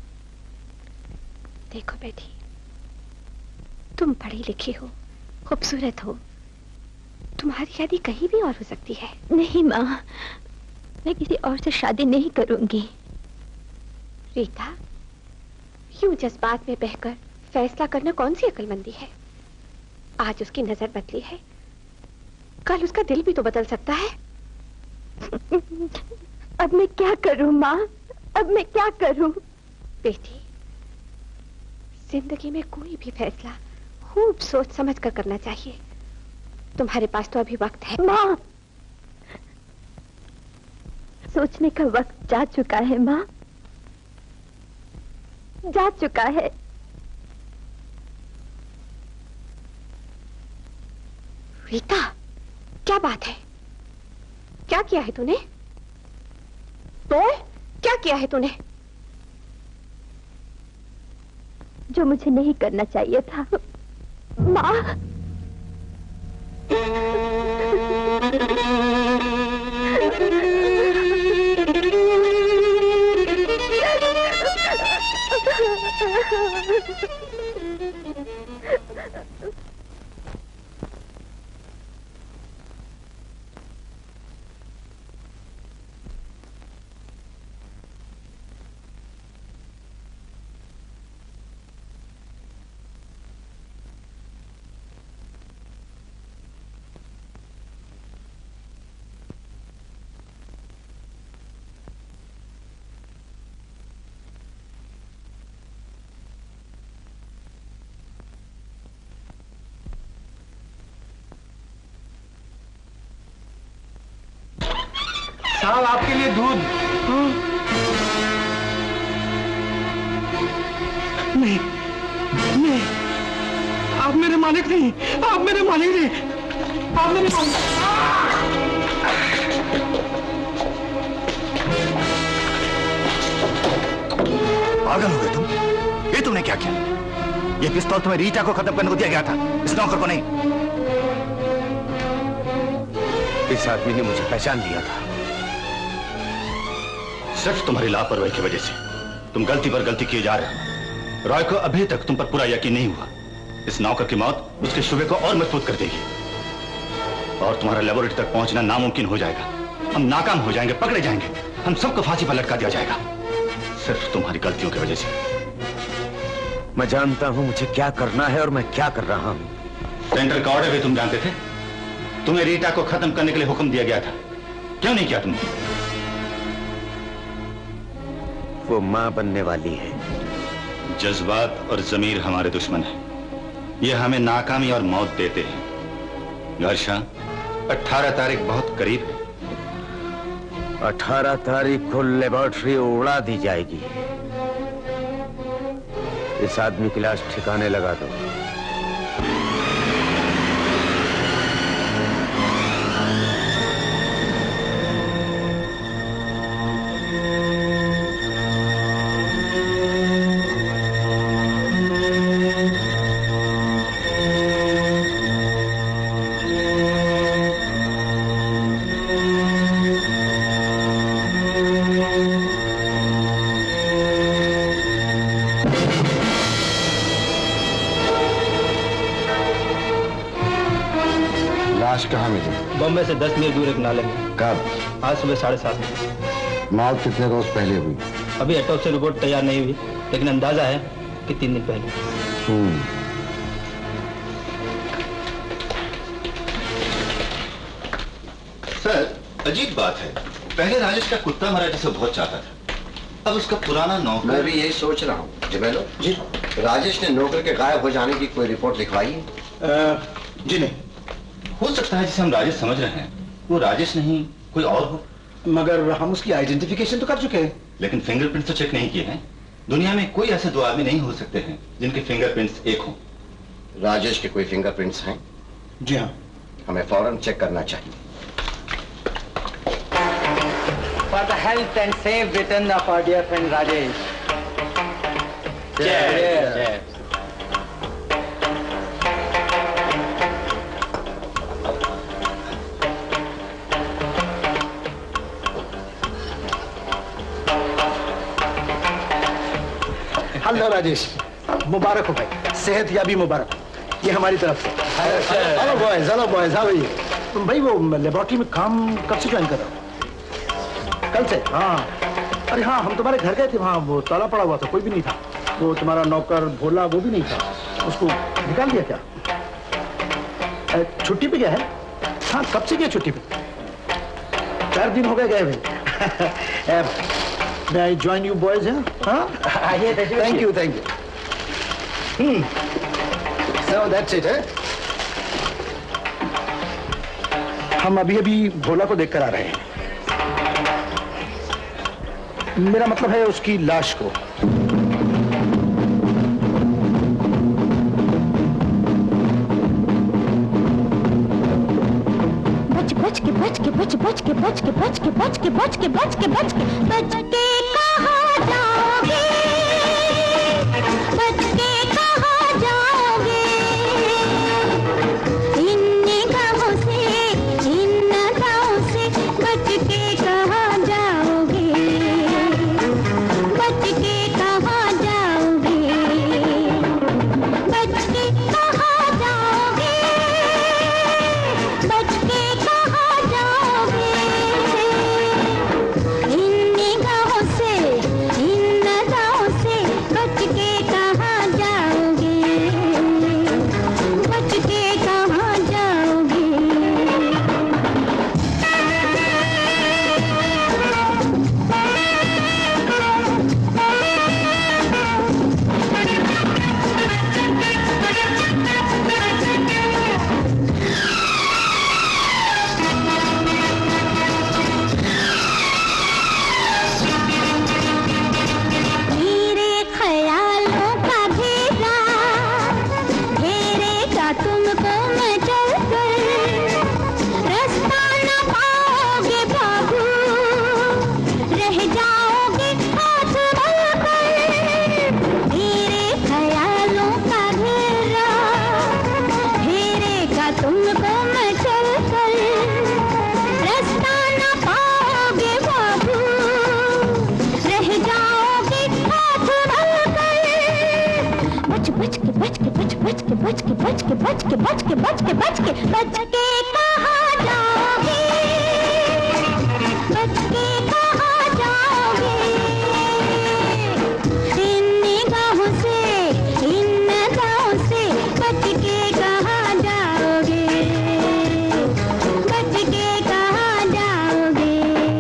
देखो बेटी, तुम पढ़ी लिखी हो, खूबसूरत हो, तुम्हारी शादी कहीं भी और हो सकती है। नहीं माँ, मैं किसी और से शादी नहीं करूंगी। रीता, यूं जज्बात में बहकर फैसला करना कौन सी अक्लमंदी है? आज उसकी नजर बदली है, कल उसका दिल भी तो बदल सकता है। अब मैं क्या करूं माँ? अब मैं क्या करूं? बेटी, जिंदगी में कोई भी फैसला खूब सोच समझ कर करना चाहिए। तुम्हारे पास तो अभी वक्त है। माँ, सोचने का वक्त जा चुका है माँ, जा चुका है। रीता, क्या बात है? क्या किया है तूने? तो क्या किया है तूने? जो मुझे नहीं करना चाहिए था। माँ, साहब आपके लिए दूध। नहीं नहीं, आप मेरे मालिक नहीं, आप मेरे मालिक नहीं, आप मेरे मालिक। पागल हो गए तुम? ये तुमने क्या किया? ये पिस्तौल तुम्हें रीटा को खत्म करने को दिया गया था, इस नौकर को नहीं। इस आदमी ने मुझे पहचान लिया था। सिर्फ तुम्हारी लापरवाही की वजह से तुम गलती पर गलती किए जा रहे हो। रॉय को अभी तक तुम पर पूरा यकीन नहीं हुआ। इस नौकर की मौत उसके शुबे को और मजबूत कर देगी और तुम्हारा लेबोरेटरी तक पहुंचना नामुमकिन हो जाएगा। हम नाकाम हो जाएंगे, पकड़े जाएंगे, हम सबको फांसी पर लटका दिया जाएगा, सिर्फ तुम्हारी गलतियों की वजह से। मैं जानता हूं मुझे क्या करना है और मैं क्या कर रहा हूं। सेंट्रल का ऑर्डर भी तुम जानते थे। तुम्हें रीटा को खत्म करने के लिए हुक्म दिया गया था, क्यों नहीं किया तुमने? वो मां बनने वाली है। जज्बात और जमीर हमारे दुश्मन हैं। ये हमें नाकामी और मौत देते हैं। गर्षा, अठारह तारीख बहुत करीब है। अठारह तारीख को लेबोरेटरी उड़ा दी जाएगी। इस आदमी की लाश ठिकाने लगा दो। कहाँ मिली? बॉम्बे से दस मील दूर एक नाले में। कब? आज सुबह साढ़े सात बजे। मौत कितने रोज पहले हुई? अभी ऑटोप्सी रिपोर्ट तैयार नहीं हुई, लेकिन अंदाजा है कि तीन दिन पहले। हम्म। सर, अजीब बात है, पहले राजेश का कुत्ता मरा जिसे बहुत चाहता था, अब उसका पुराना नौकर। मैं भी यही सोच रहा हूँ। जिमेलो जी, राजेश ने नौकर के गायब हो जाने की कोई रिपोर्ट लिखवाई है? जी नहीं। हो सकता है जिसे हम राजेश समझ रहे हैं वो राजेश नहीं, कोई और हो। मगर हम उसकी आइडेंटिफिकेशन तो कर चुके हैं। लेकिन फिंगरप्रिंट्स तो चेक नहीं किए हैं। दुनिया में कोई ऐसे दो आदमी नहीं हो सकते हैं जिनके फिंगरप्रिंट्स एक हों। राजेश के कोई फिंगरप्रिंट्स हैं? जी हाँ। हमें फौरन चेक करना चाहिए। For the health and safe return of our dear friend Rajesh. Cheers. Cheers. Hello Rajesh, मुबारक हो भाई, सेहत याबी मुबारक। ये हमारी तरफ से। Hello boys, hello boys, how are you? तुम भाई वो लेबोरेटरी में काम कब से ज्वाइन कर रहे हो? कल से? हाँ। अरे हाँ, हम तुम्हारे घर गए थे, वहाँ वो ताला पड़ा हुआ था, कोई भी नहीं था। वो तुम्हारा नौकर भोला वो भी नहीं था, उसको निकाल दिया क्या? छुट्टी पे गया है? हाँ, कब से गया छुट्टी पे? चार दिन हो गए गए भाई। May I join you boys? Huh? Thank you, thank you. Hmm. So that's it, eh? हम अभी अभी भोला को देखकर आ रहे हैं। मेरा मतलब है उसकी लाश को। बच के बच के बच बच के बच के बच के बच के बच के बच के बच के बच के कहाँ जाओगे? बच के कहाँ जाओगे? इन निगाहों से, इन नज़रों से बच के कहाँ जाओगे? बच के कहाँ जाओगे? बच के कहाँ जाओगे? बच के कहाँ जाओगे? इन निगाहों से, इन नज़रों से बच के कहाँ जाओगे? बच के कहाँ जाओगे? मेरे ख्यालों का घेरा घेरेगा तुमको मचल कर, रास्ता न पाओगे बाबू, रह जाओगे हाथ मलकर। मेरे ख्यालों का घेरा घेरेगा तुमको मचल कर, रास्ता न पाओगे बाबू, रह जाओगे हाथ मलकर। बच बच के बच के बच बच के बच के बच के बच के बच के बच के बच के बच के कहाँ जाओगे? बच के कहाँ जाओगे? इन निगाहों से, इन नज़रों से बच के कहाँ जाओगे? बच के कहाँ जाओगे?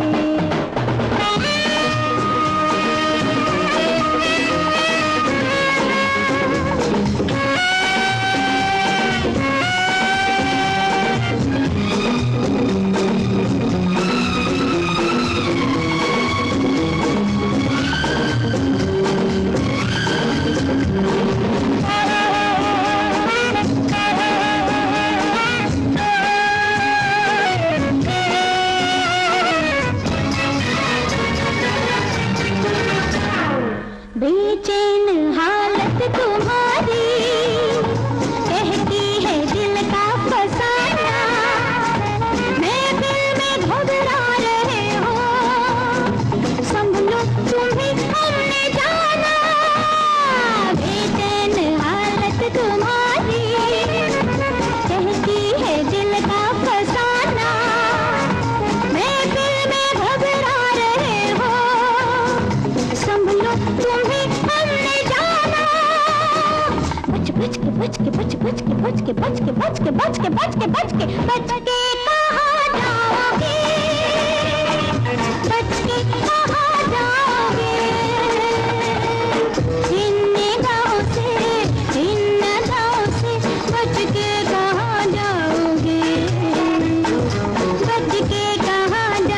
बेचैन हालत तुम्हारी कहती है दिल का फसाना, मैं दिल में घबरा रहे हो, संभलो तुम्हें हमने जाना। बेचैन हालत तुम्हारी कहती है दिल का फसाना, मैं दिल में घबरा रहे हो, संभलो तुम्हें हमने जाना। बच बच के बच के बच बच के बच के बच के बच के बच के बच के बच के बच के कहाँ जाओगे? बच के कहाँ जाओगे? इन निगाहों से, इन नज़रों से बच के कहाँ जाओगे? बच के कहाँ जाओगे?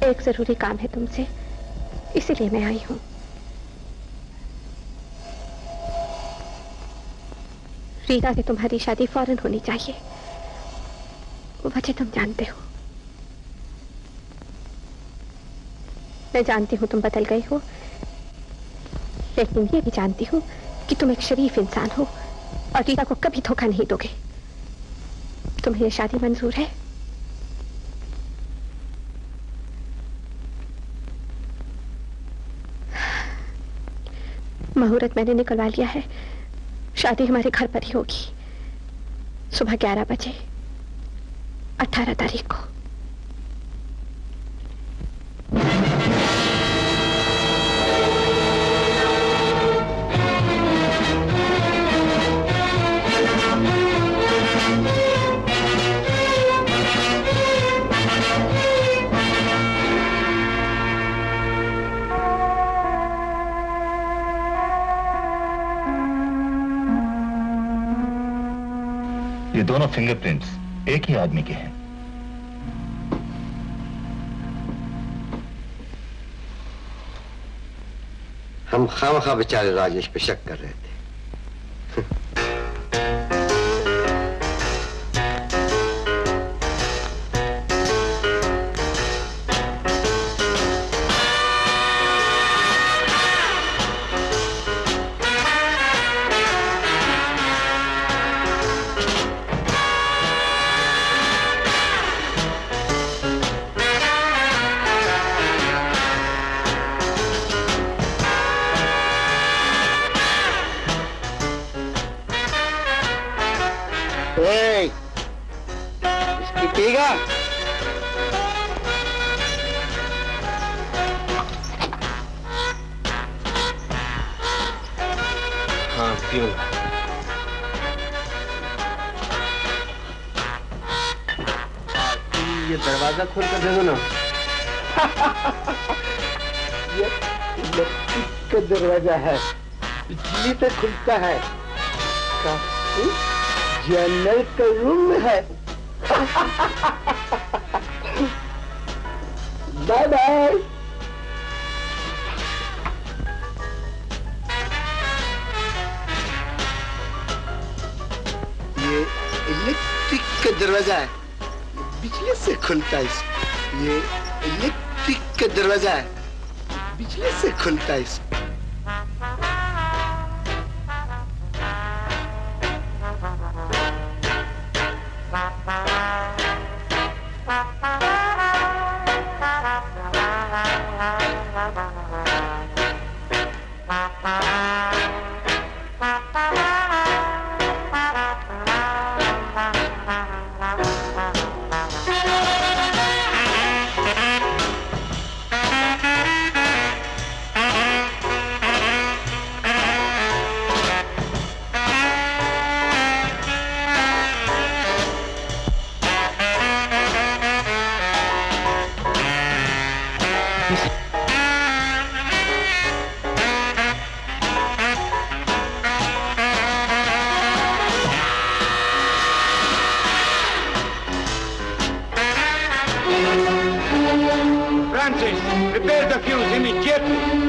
एक जरूरी काम है तुमसे, इसीलिए मैं आई हूं। रीता से तुम्हारी शादी फौरन होनी चाहिए। वजह तुम जानते हो। मैं जानती हूं तुम बदल गई हो, लेकिन ये भी जानती हूं कि तुम एक शरीफ इंसान हो और रीता को कभी धोखा नहीं दोगे। तुम्हें ये शादी मंजूर है? मुहूर्त मैंने निकलवा लिया है। शादी हमारे घर पर ही होगी, सुबह ग्यारह बजे, अठारह तारीख को। ये दोनों फिंगरप्रिंट्स एक ही आदमी के हैं। हम खामखा बेचारे राजेश पे शक कर रहे थे। इसकी पीगा? हाँ पीऊंगा। ये दरवाजा खोल कर दे दो ना। ये इलेक्ट्रिक का दरवाजा है, बिजली से खुलता है। काफी जनरल का रूम है। Bye bye. ये इलेक्ट्रिक का दरवाजा है, बिजली से खुलता है। ये इलेक्ट्रिक का दरवाजा है, बिजली से खुलता है। Francis, repair the fuse immediately.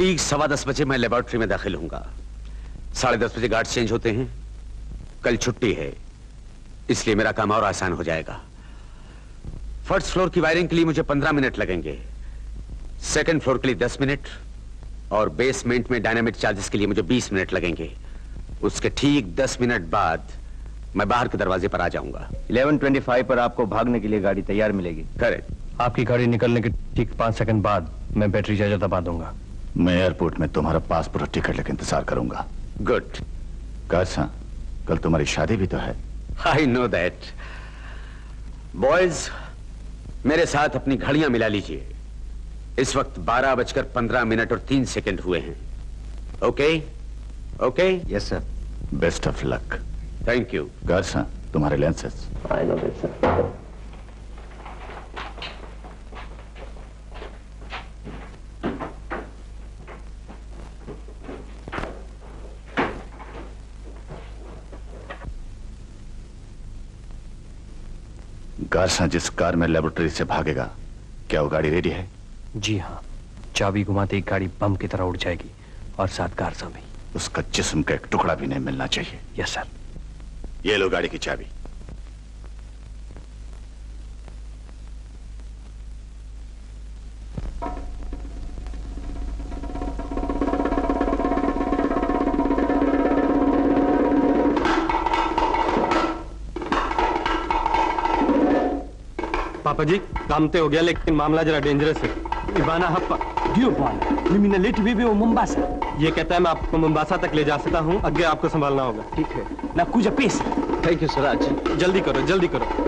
ठीक सवा दस बजे मैं लेबोरेटरी में दाखिल होऊंगा। साढ़े दस बजे गार्ड चेंज होते हैं। कल छुट्टी है, इसलिए मेरा काम और आसान हो जाएगा। फर्स्ट फ्लोर की वायरिंग के लिए मुझे पंद्रह मिनट लगेंगे, सेकंड फ्लोर के लिए दस मिनट और बेसमेंट में डायनामिट चार्जेस के लिए मुझे बीस मिनट लगेंगे। उसके ठीक दस मिनट बाद मैं बाहर के दरवाजे पर आ जाऊंगा। ग्यारह पच्चीस पर आपको भागने के लिए गाड़ी तैयार मिलेगी। करेक्ट। आपकी गाड़ी निकलने के ठीक पांच सेकंड बाद मैं बैटरी चार्जर दबा दूंगा। मैं एयरपोर्ट में तुम्हारा पासपोर्ट और टिकट लेकर इंतजार करूंगा। गुड। कैसा? कल तुम्हारी शादी भी तो है। आई नो दैट। बॉयज, मेरे साथ अपनी घड़ियां मिला लीजिए। इस वक्त बारह बजकर पंद्रह मिनट और तीन सेकंड हुए हैं। Okay okay? Yes sir. Best of luck. Thank you. Garsa, तुम्हारे lenses. I know that sir. Garsa जिस कार में लेबोरेटरी से भागेगा, क्या वो गाड़ी रेडी है? जी हाँ, चाबी घुमाते ही गाड़ी बम की तरह उड़ जाएगी और साथ गार्सा भी। उसका जिस्म का एक टुकड़ा भी नहीं मिलना चाहिए। Yes sir. ये लो गाड़ी की चाबी। पापा जी, काम तो हो गया लेकिन मामला जरा डेंजरस है। इवाना हप्पा मुंबासा। ये कहता है मैं आपको मुंबासा तक ले जा सकता हूँ, आगे आपको संभालना होगा। ठीक है ना, कुछ पीस। Thank you Seraj. जल्दी करो जल्दी करो।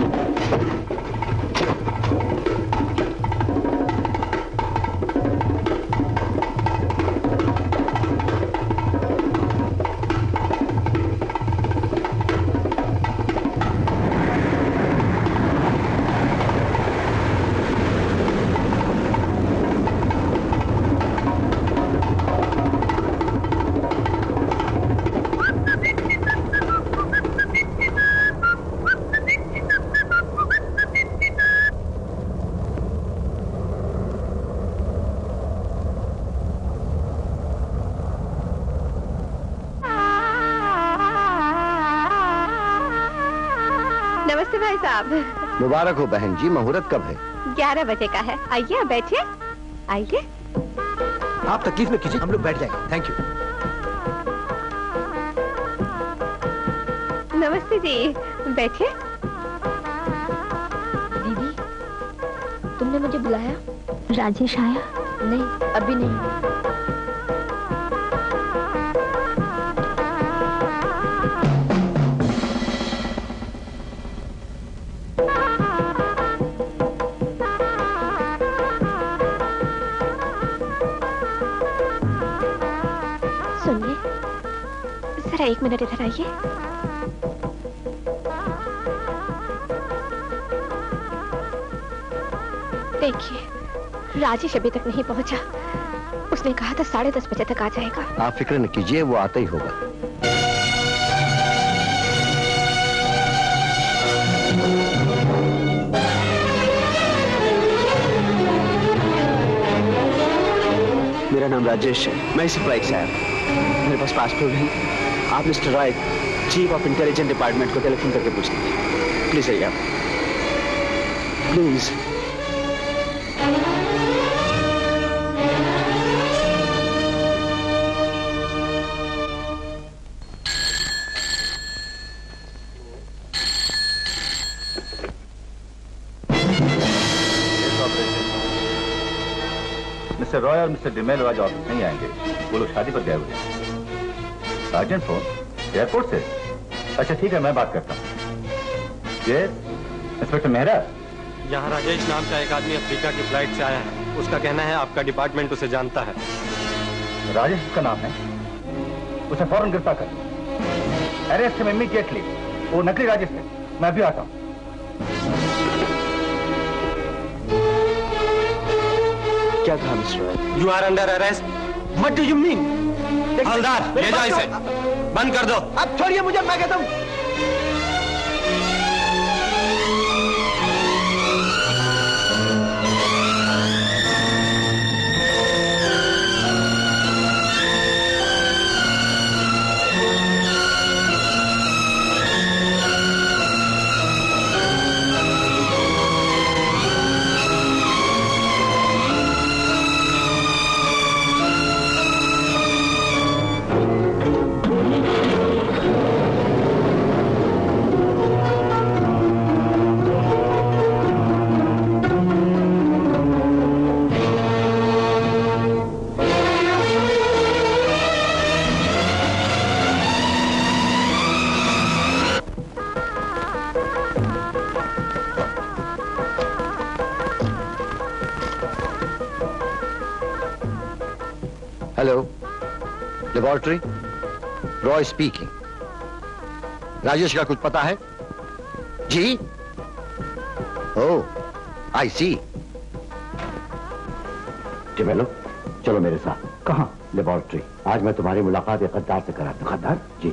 नमस्ते भाई साहब। मुबारक हो बहन जी। मुहूर्त कब है? ग्यारह बजे का है। आइए बैठिए। आइए। आप तकलीफ में कीजिए, हम लोग बैठ जाएंगे। Thank you. नमस्ते जी, बैठिए। दीदी, तुमने मुझे बुलाया? राजेश आया? नहीं, अभी नहीं। सुनिए, जरा एक मिनट इधर आइए। देखिए, राजेश अभी तक नहीं पहुंचा। उसने कहा था साढ़े दस बजे तक आ जाएगा। आप फिक्र न कीजिए, वो आता ही होगा। मेरा नाम राजेश है, मैं इसी फ्लाइट से आया हूँ। मेरे पास पासपोर्ट है। आप mister Roy, chief of intelligence department को टेलीफोन करके पूछ लीजिए। प्लीज आइए आप, प्लीज। मिस्टर रॉय और मिस्टर डिमेलो आज ऑफिस नहीं आएंगे, वो लोग शादी पर गए हुए हैं। सार्जेंट फोन एयरपोर्ट से? अच्छा ठीक है, मैं बात करता हूँ। ये इंस्पेक्टर मेहरा? यहाँ राजेश नाम का एक आदमी अफ्रीका की फ्लाइट से आया है। उसका कहना है आपका डिपार्टमेंट उसे जानता है। राजेश उसका नाम है? उसे फौरन गिरफ्तार कर। Arrest him immediately. वो नकली राजेश है। मैं भी आता हूँ। क्या कहा mister? You are under arrest. What do you mean? हवलदार, ले जाओ इसे। बंद कर दो। अब छोड़िए मुझे, मैं कहता हूँ। Hello, laboratory, Roy speaking. Rajesh का कुछ पता है? जी? ओह, आई सी। डिमेलो, चलो मेरे साथ। कहाँ? लेबोरेटरी। आज मैं तुम्हारी मुलाकात एक गद्दार से करा दूं। गद्दार? जी।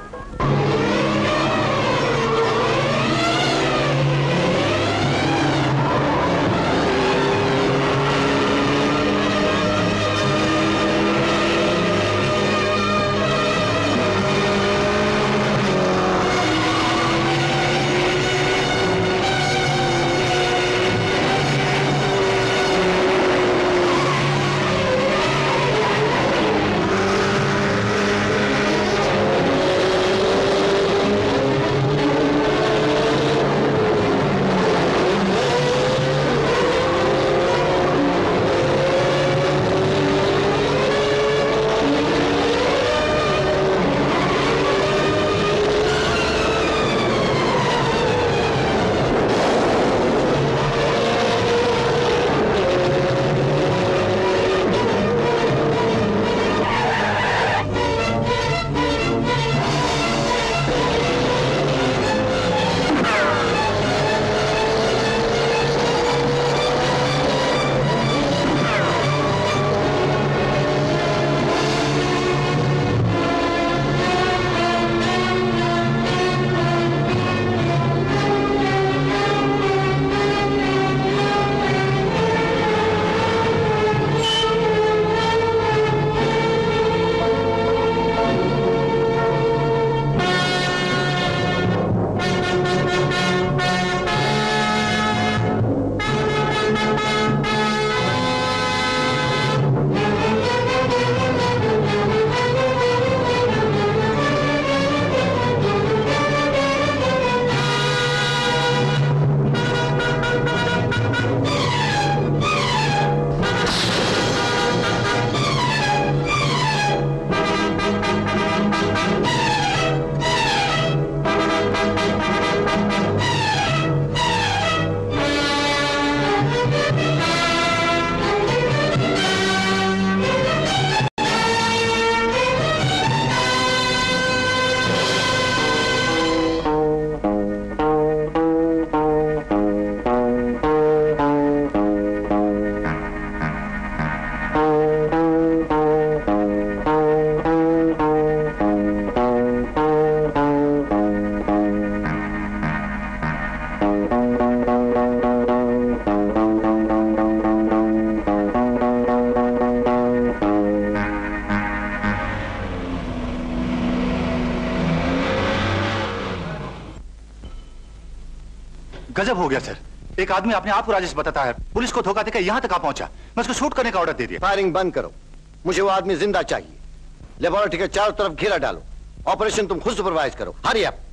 गजब हो गया सर। एक आदमी अपने आप को राजेश बताता है, पुलिस को धोखा देकर यहाँ तक आ पहुंचा। मैं उसको शूट करने का ऑर्डर दे दिया। फायरिंग बंद करो, मुझे वो आदमी जिंदा चाहिए। लेबोरेटरी के चारों तरफ घेरा डालो, ऑपरेशन तुम खुद सुपरवाइज करो। Hurry up.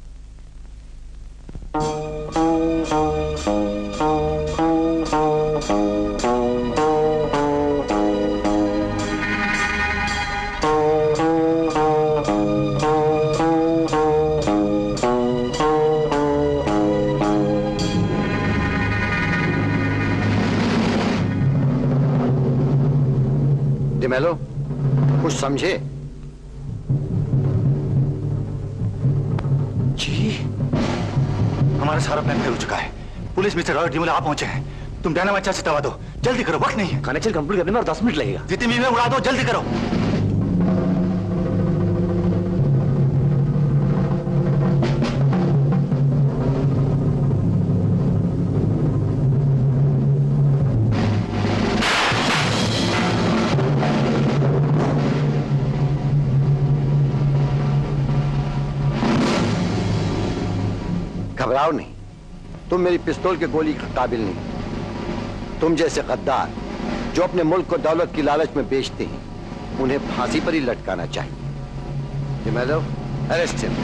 मेलो, कुछ समझे? जी, हमारा सारा प्लान फेल हो चुका है। पुलिस मिस्टर रॉय डिमेलो आ पहुंचे हैं। तुम डायनामाइट चार्ज से दबा दो, जल्दी करो, वक्त नहीं है। कनेक्शन कंप्लीट करने में और दस मिनट लगेगा। जितनी भी उड़ा दो, जल्दी करो। घबराओ नहीं, तुम मेरी पिस्तौल के गोली के काबिल नहीं। तुम जैसे गद्दार जो अपने मुल्क को दौलत की लालच में बेचते हैं, उन्हें फांसी पर ही लटकाना चाहिए। DeMello, arrest him.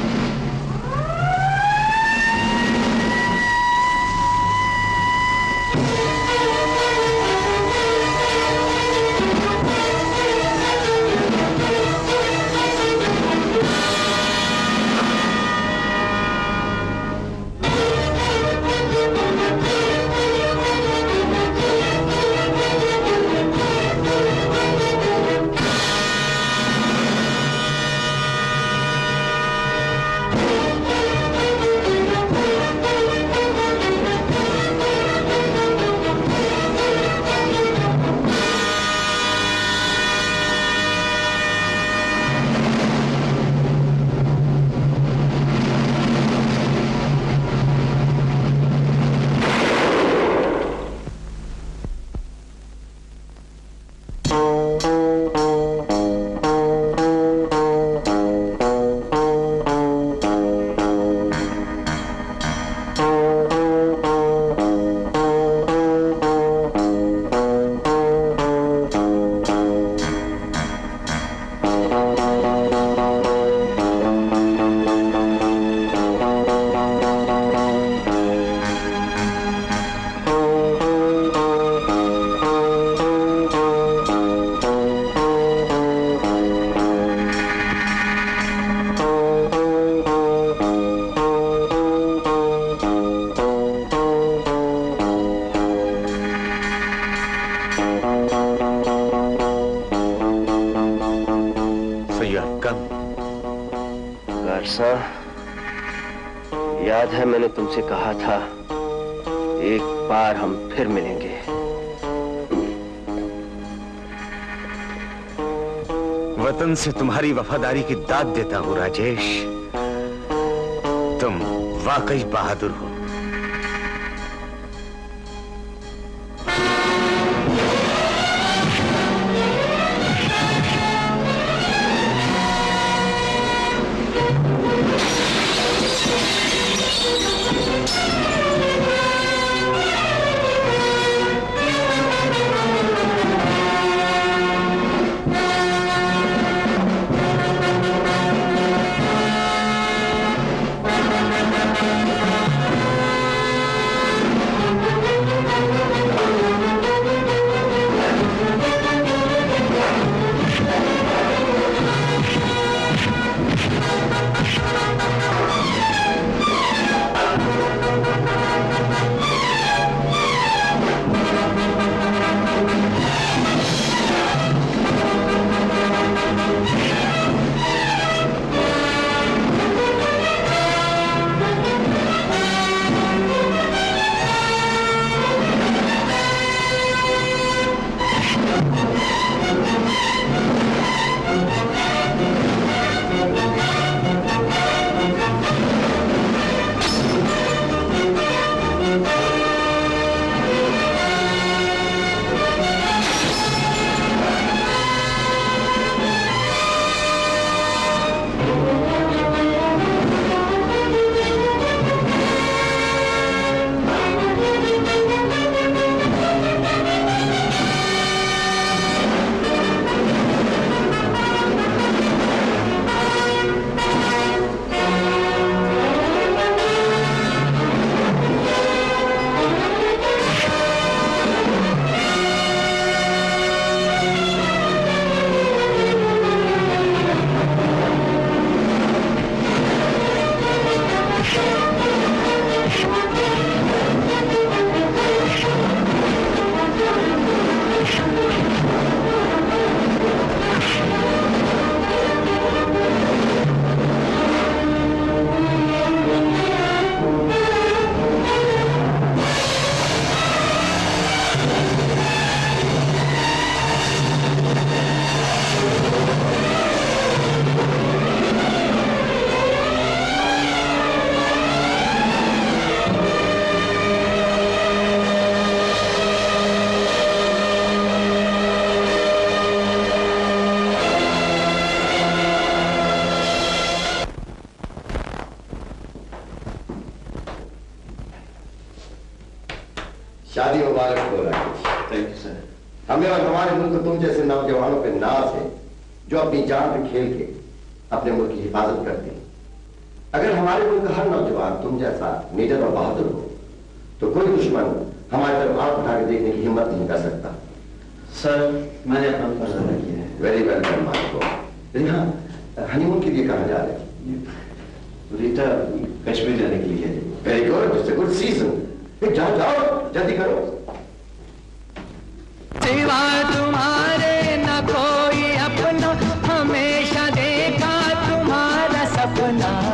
कब? गारसा, याद है मैंने तुमसे कहा था एक बार हम फिर मिलेंगे। वतन से तुम्हारी वफादारी की दाद देता हूं राजेश। तुम वाकई बहादुर हो। शादी मुबारक हो राकेश। Thank you sir. हमें और हमारे मुल्क को तुम जैसे नौजवानों पे नाज है जो अपनी जान पे खेल के अपने मुल्क की हिफाजत करते हैं। अगर हमारे मुल्क का हर नौजवान तुम जैसा निडर और बहादुर हो तो कोई दुश्मन हमारी तरफ आंख उठा के देखने की हिम्मत नहीं कर सकता। सर मैंने अपना फर्ज अदा किया है। वेरी वेल डन मालिको। लेकिन हाँ, हनीमून के लिए कहाँ जा रहे हैं? रीटा कश्मीर जाने के लिए। Very good, it's a good season. जाओ जाओ जल्दी करो। सिवा तुम्हारे न कोई अपना, हमेशा देखा तुम्हारा सपना।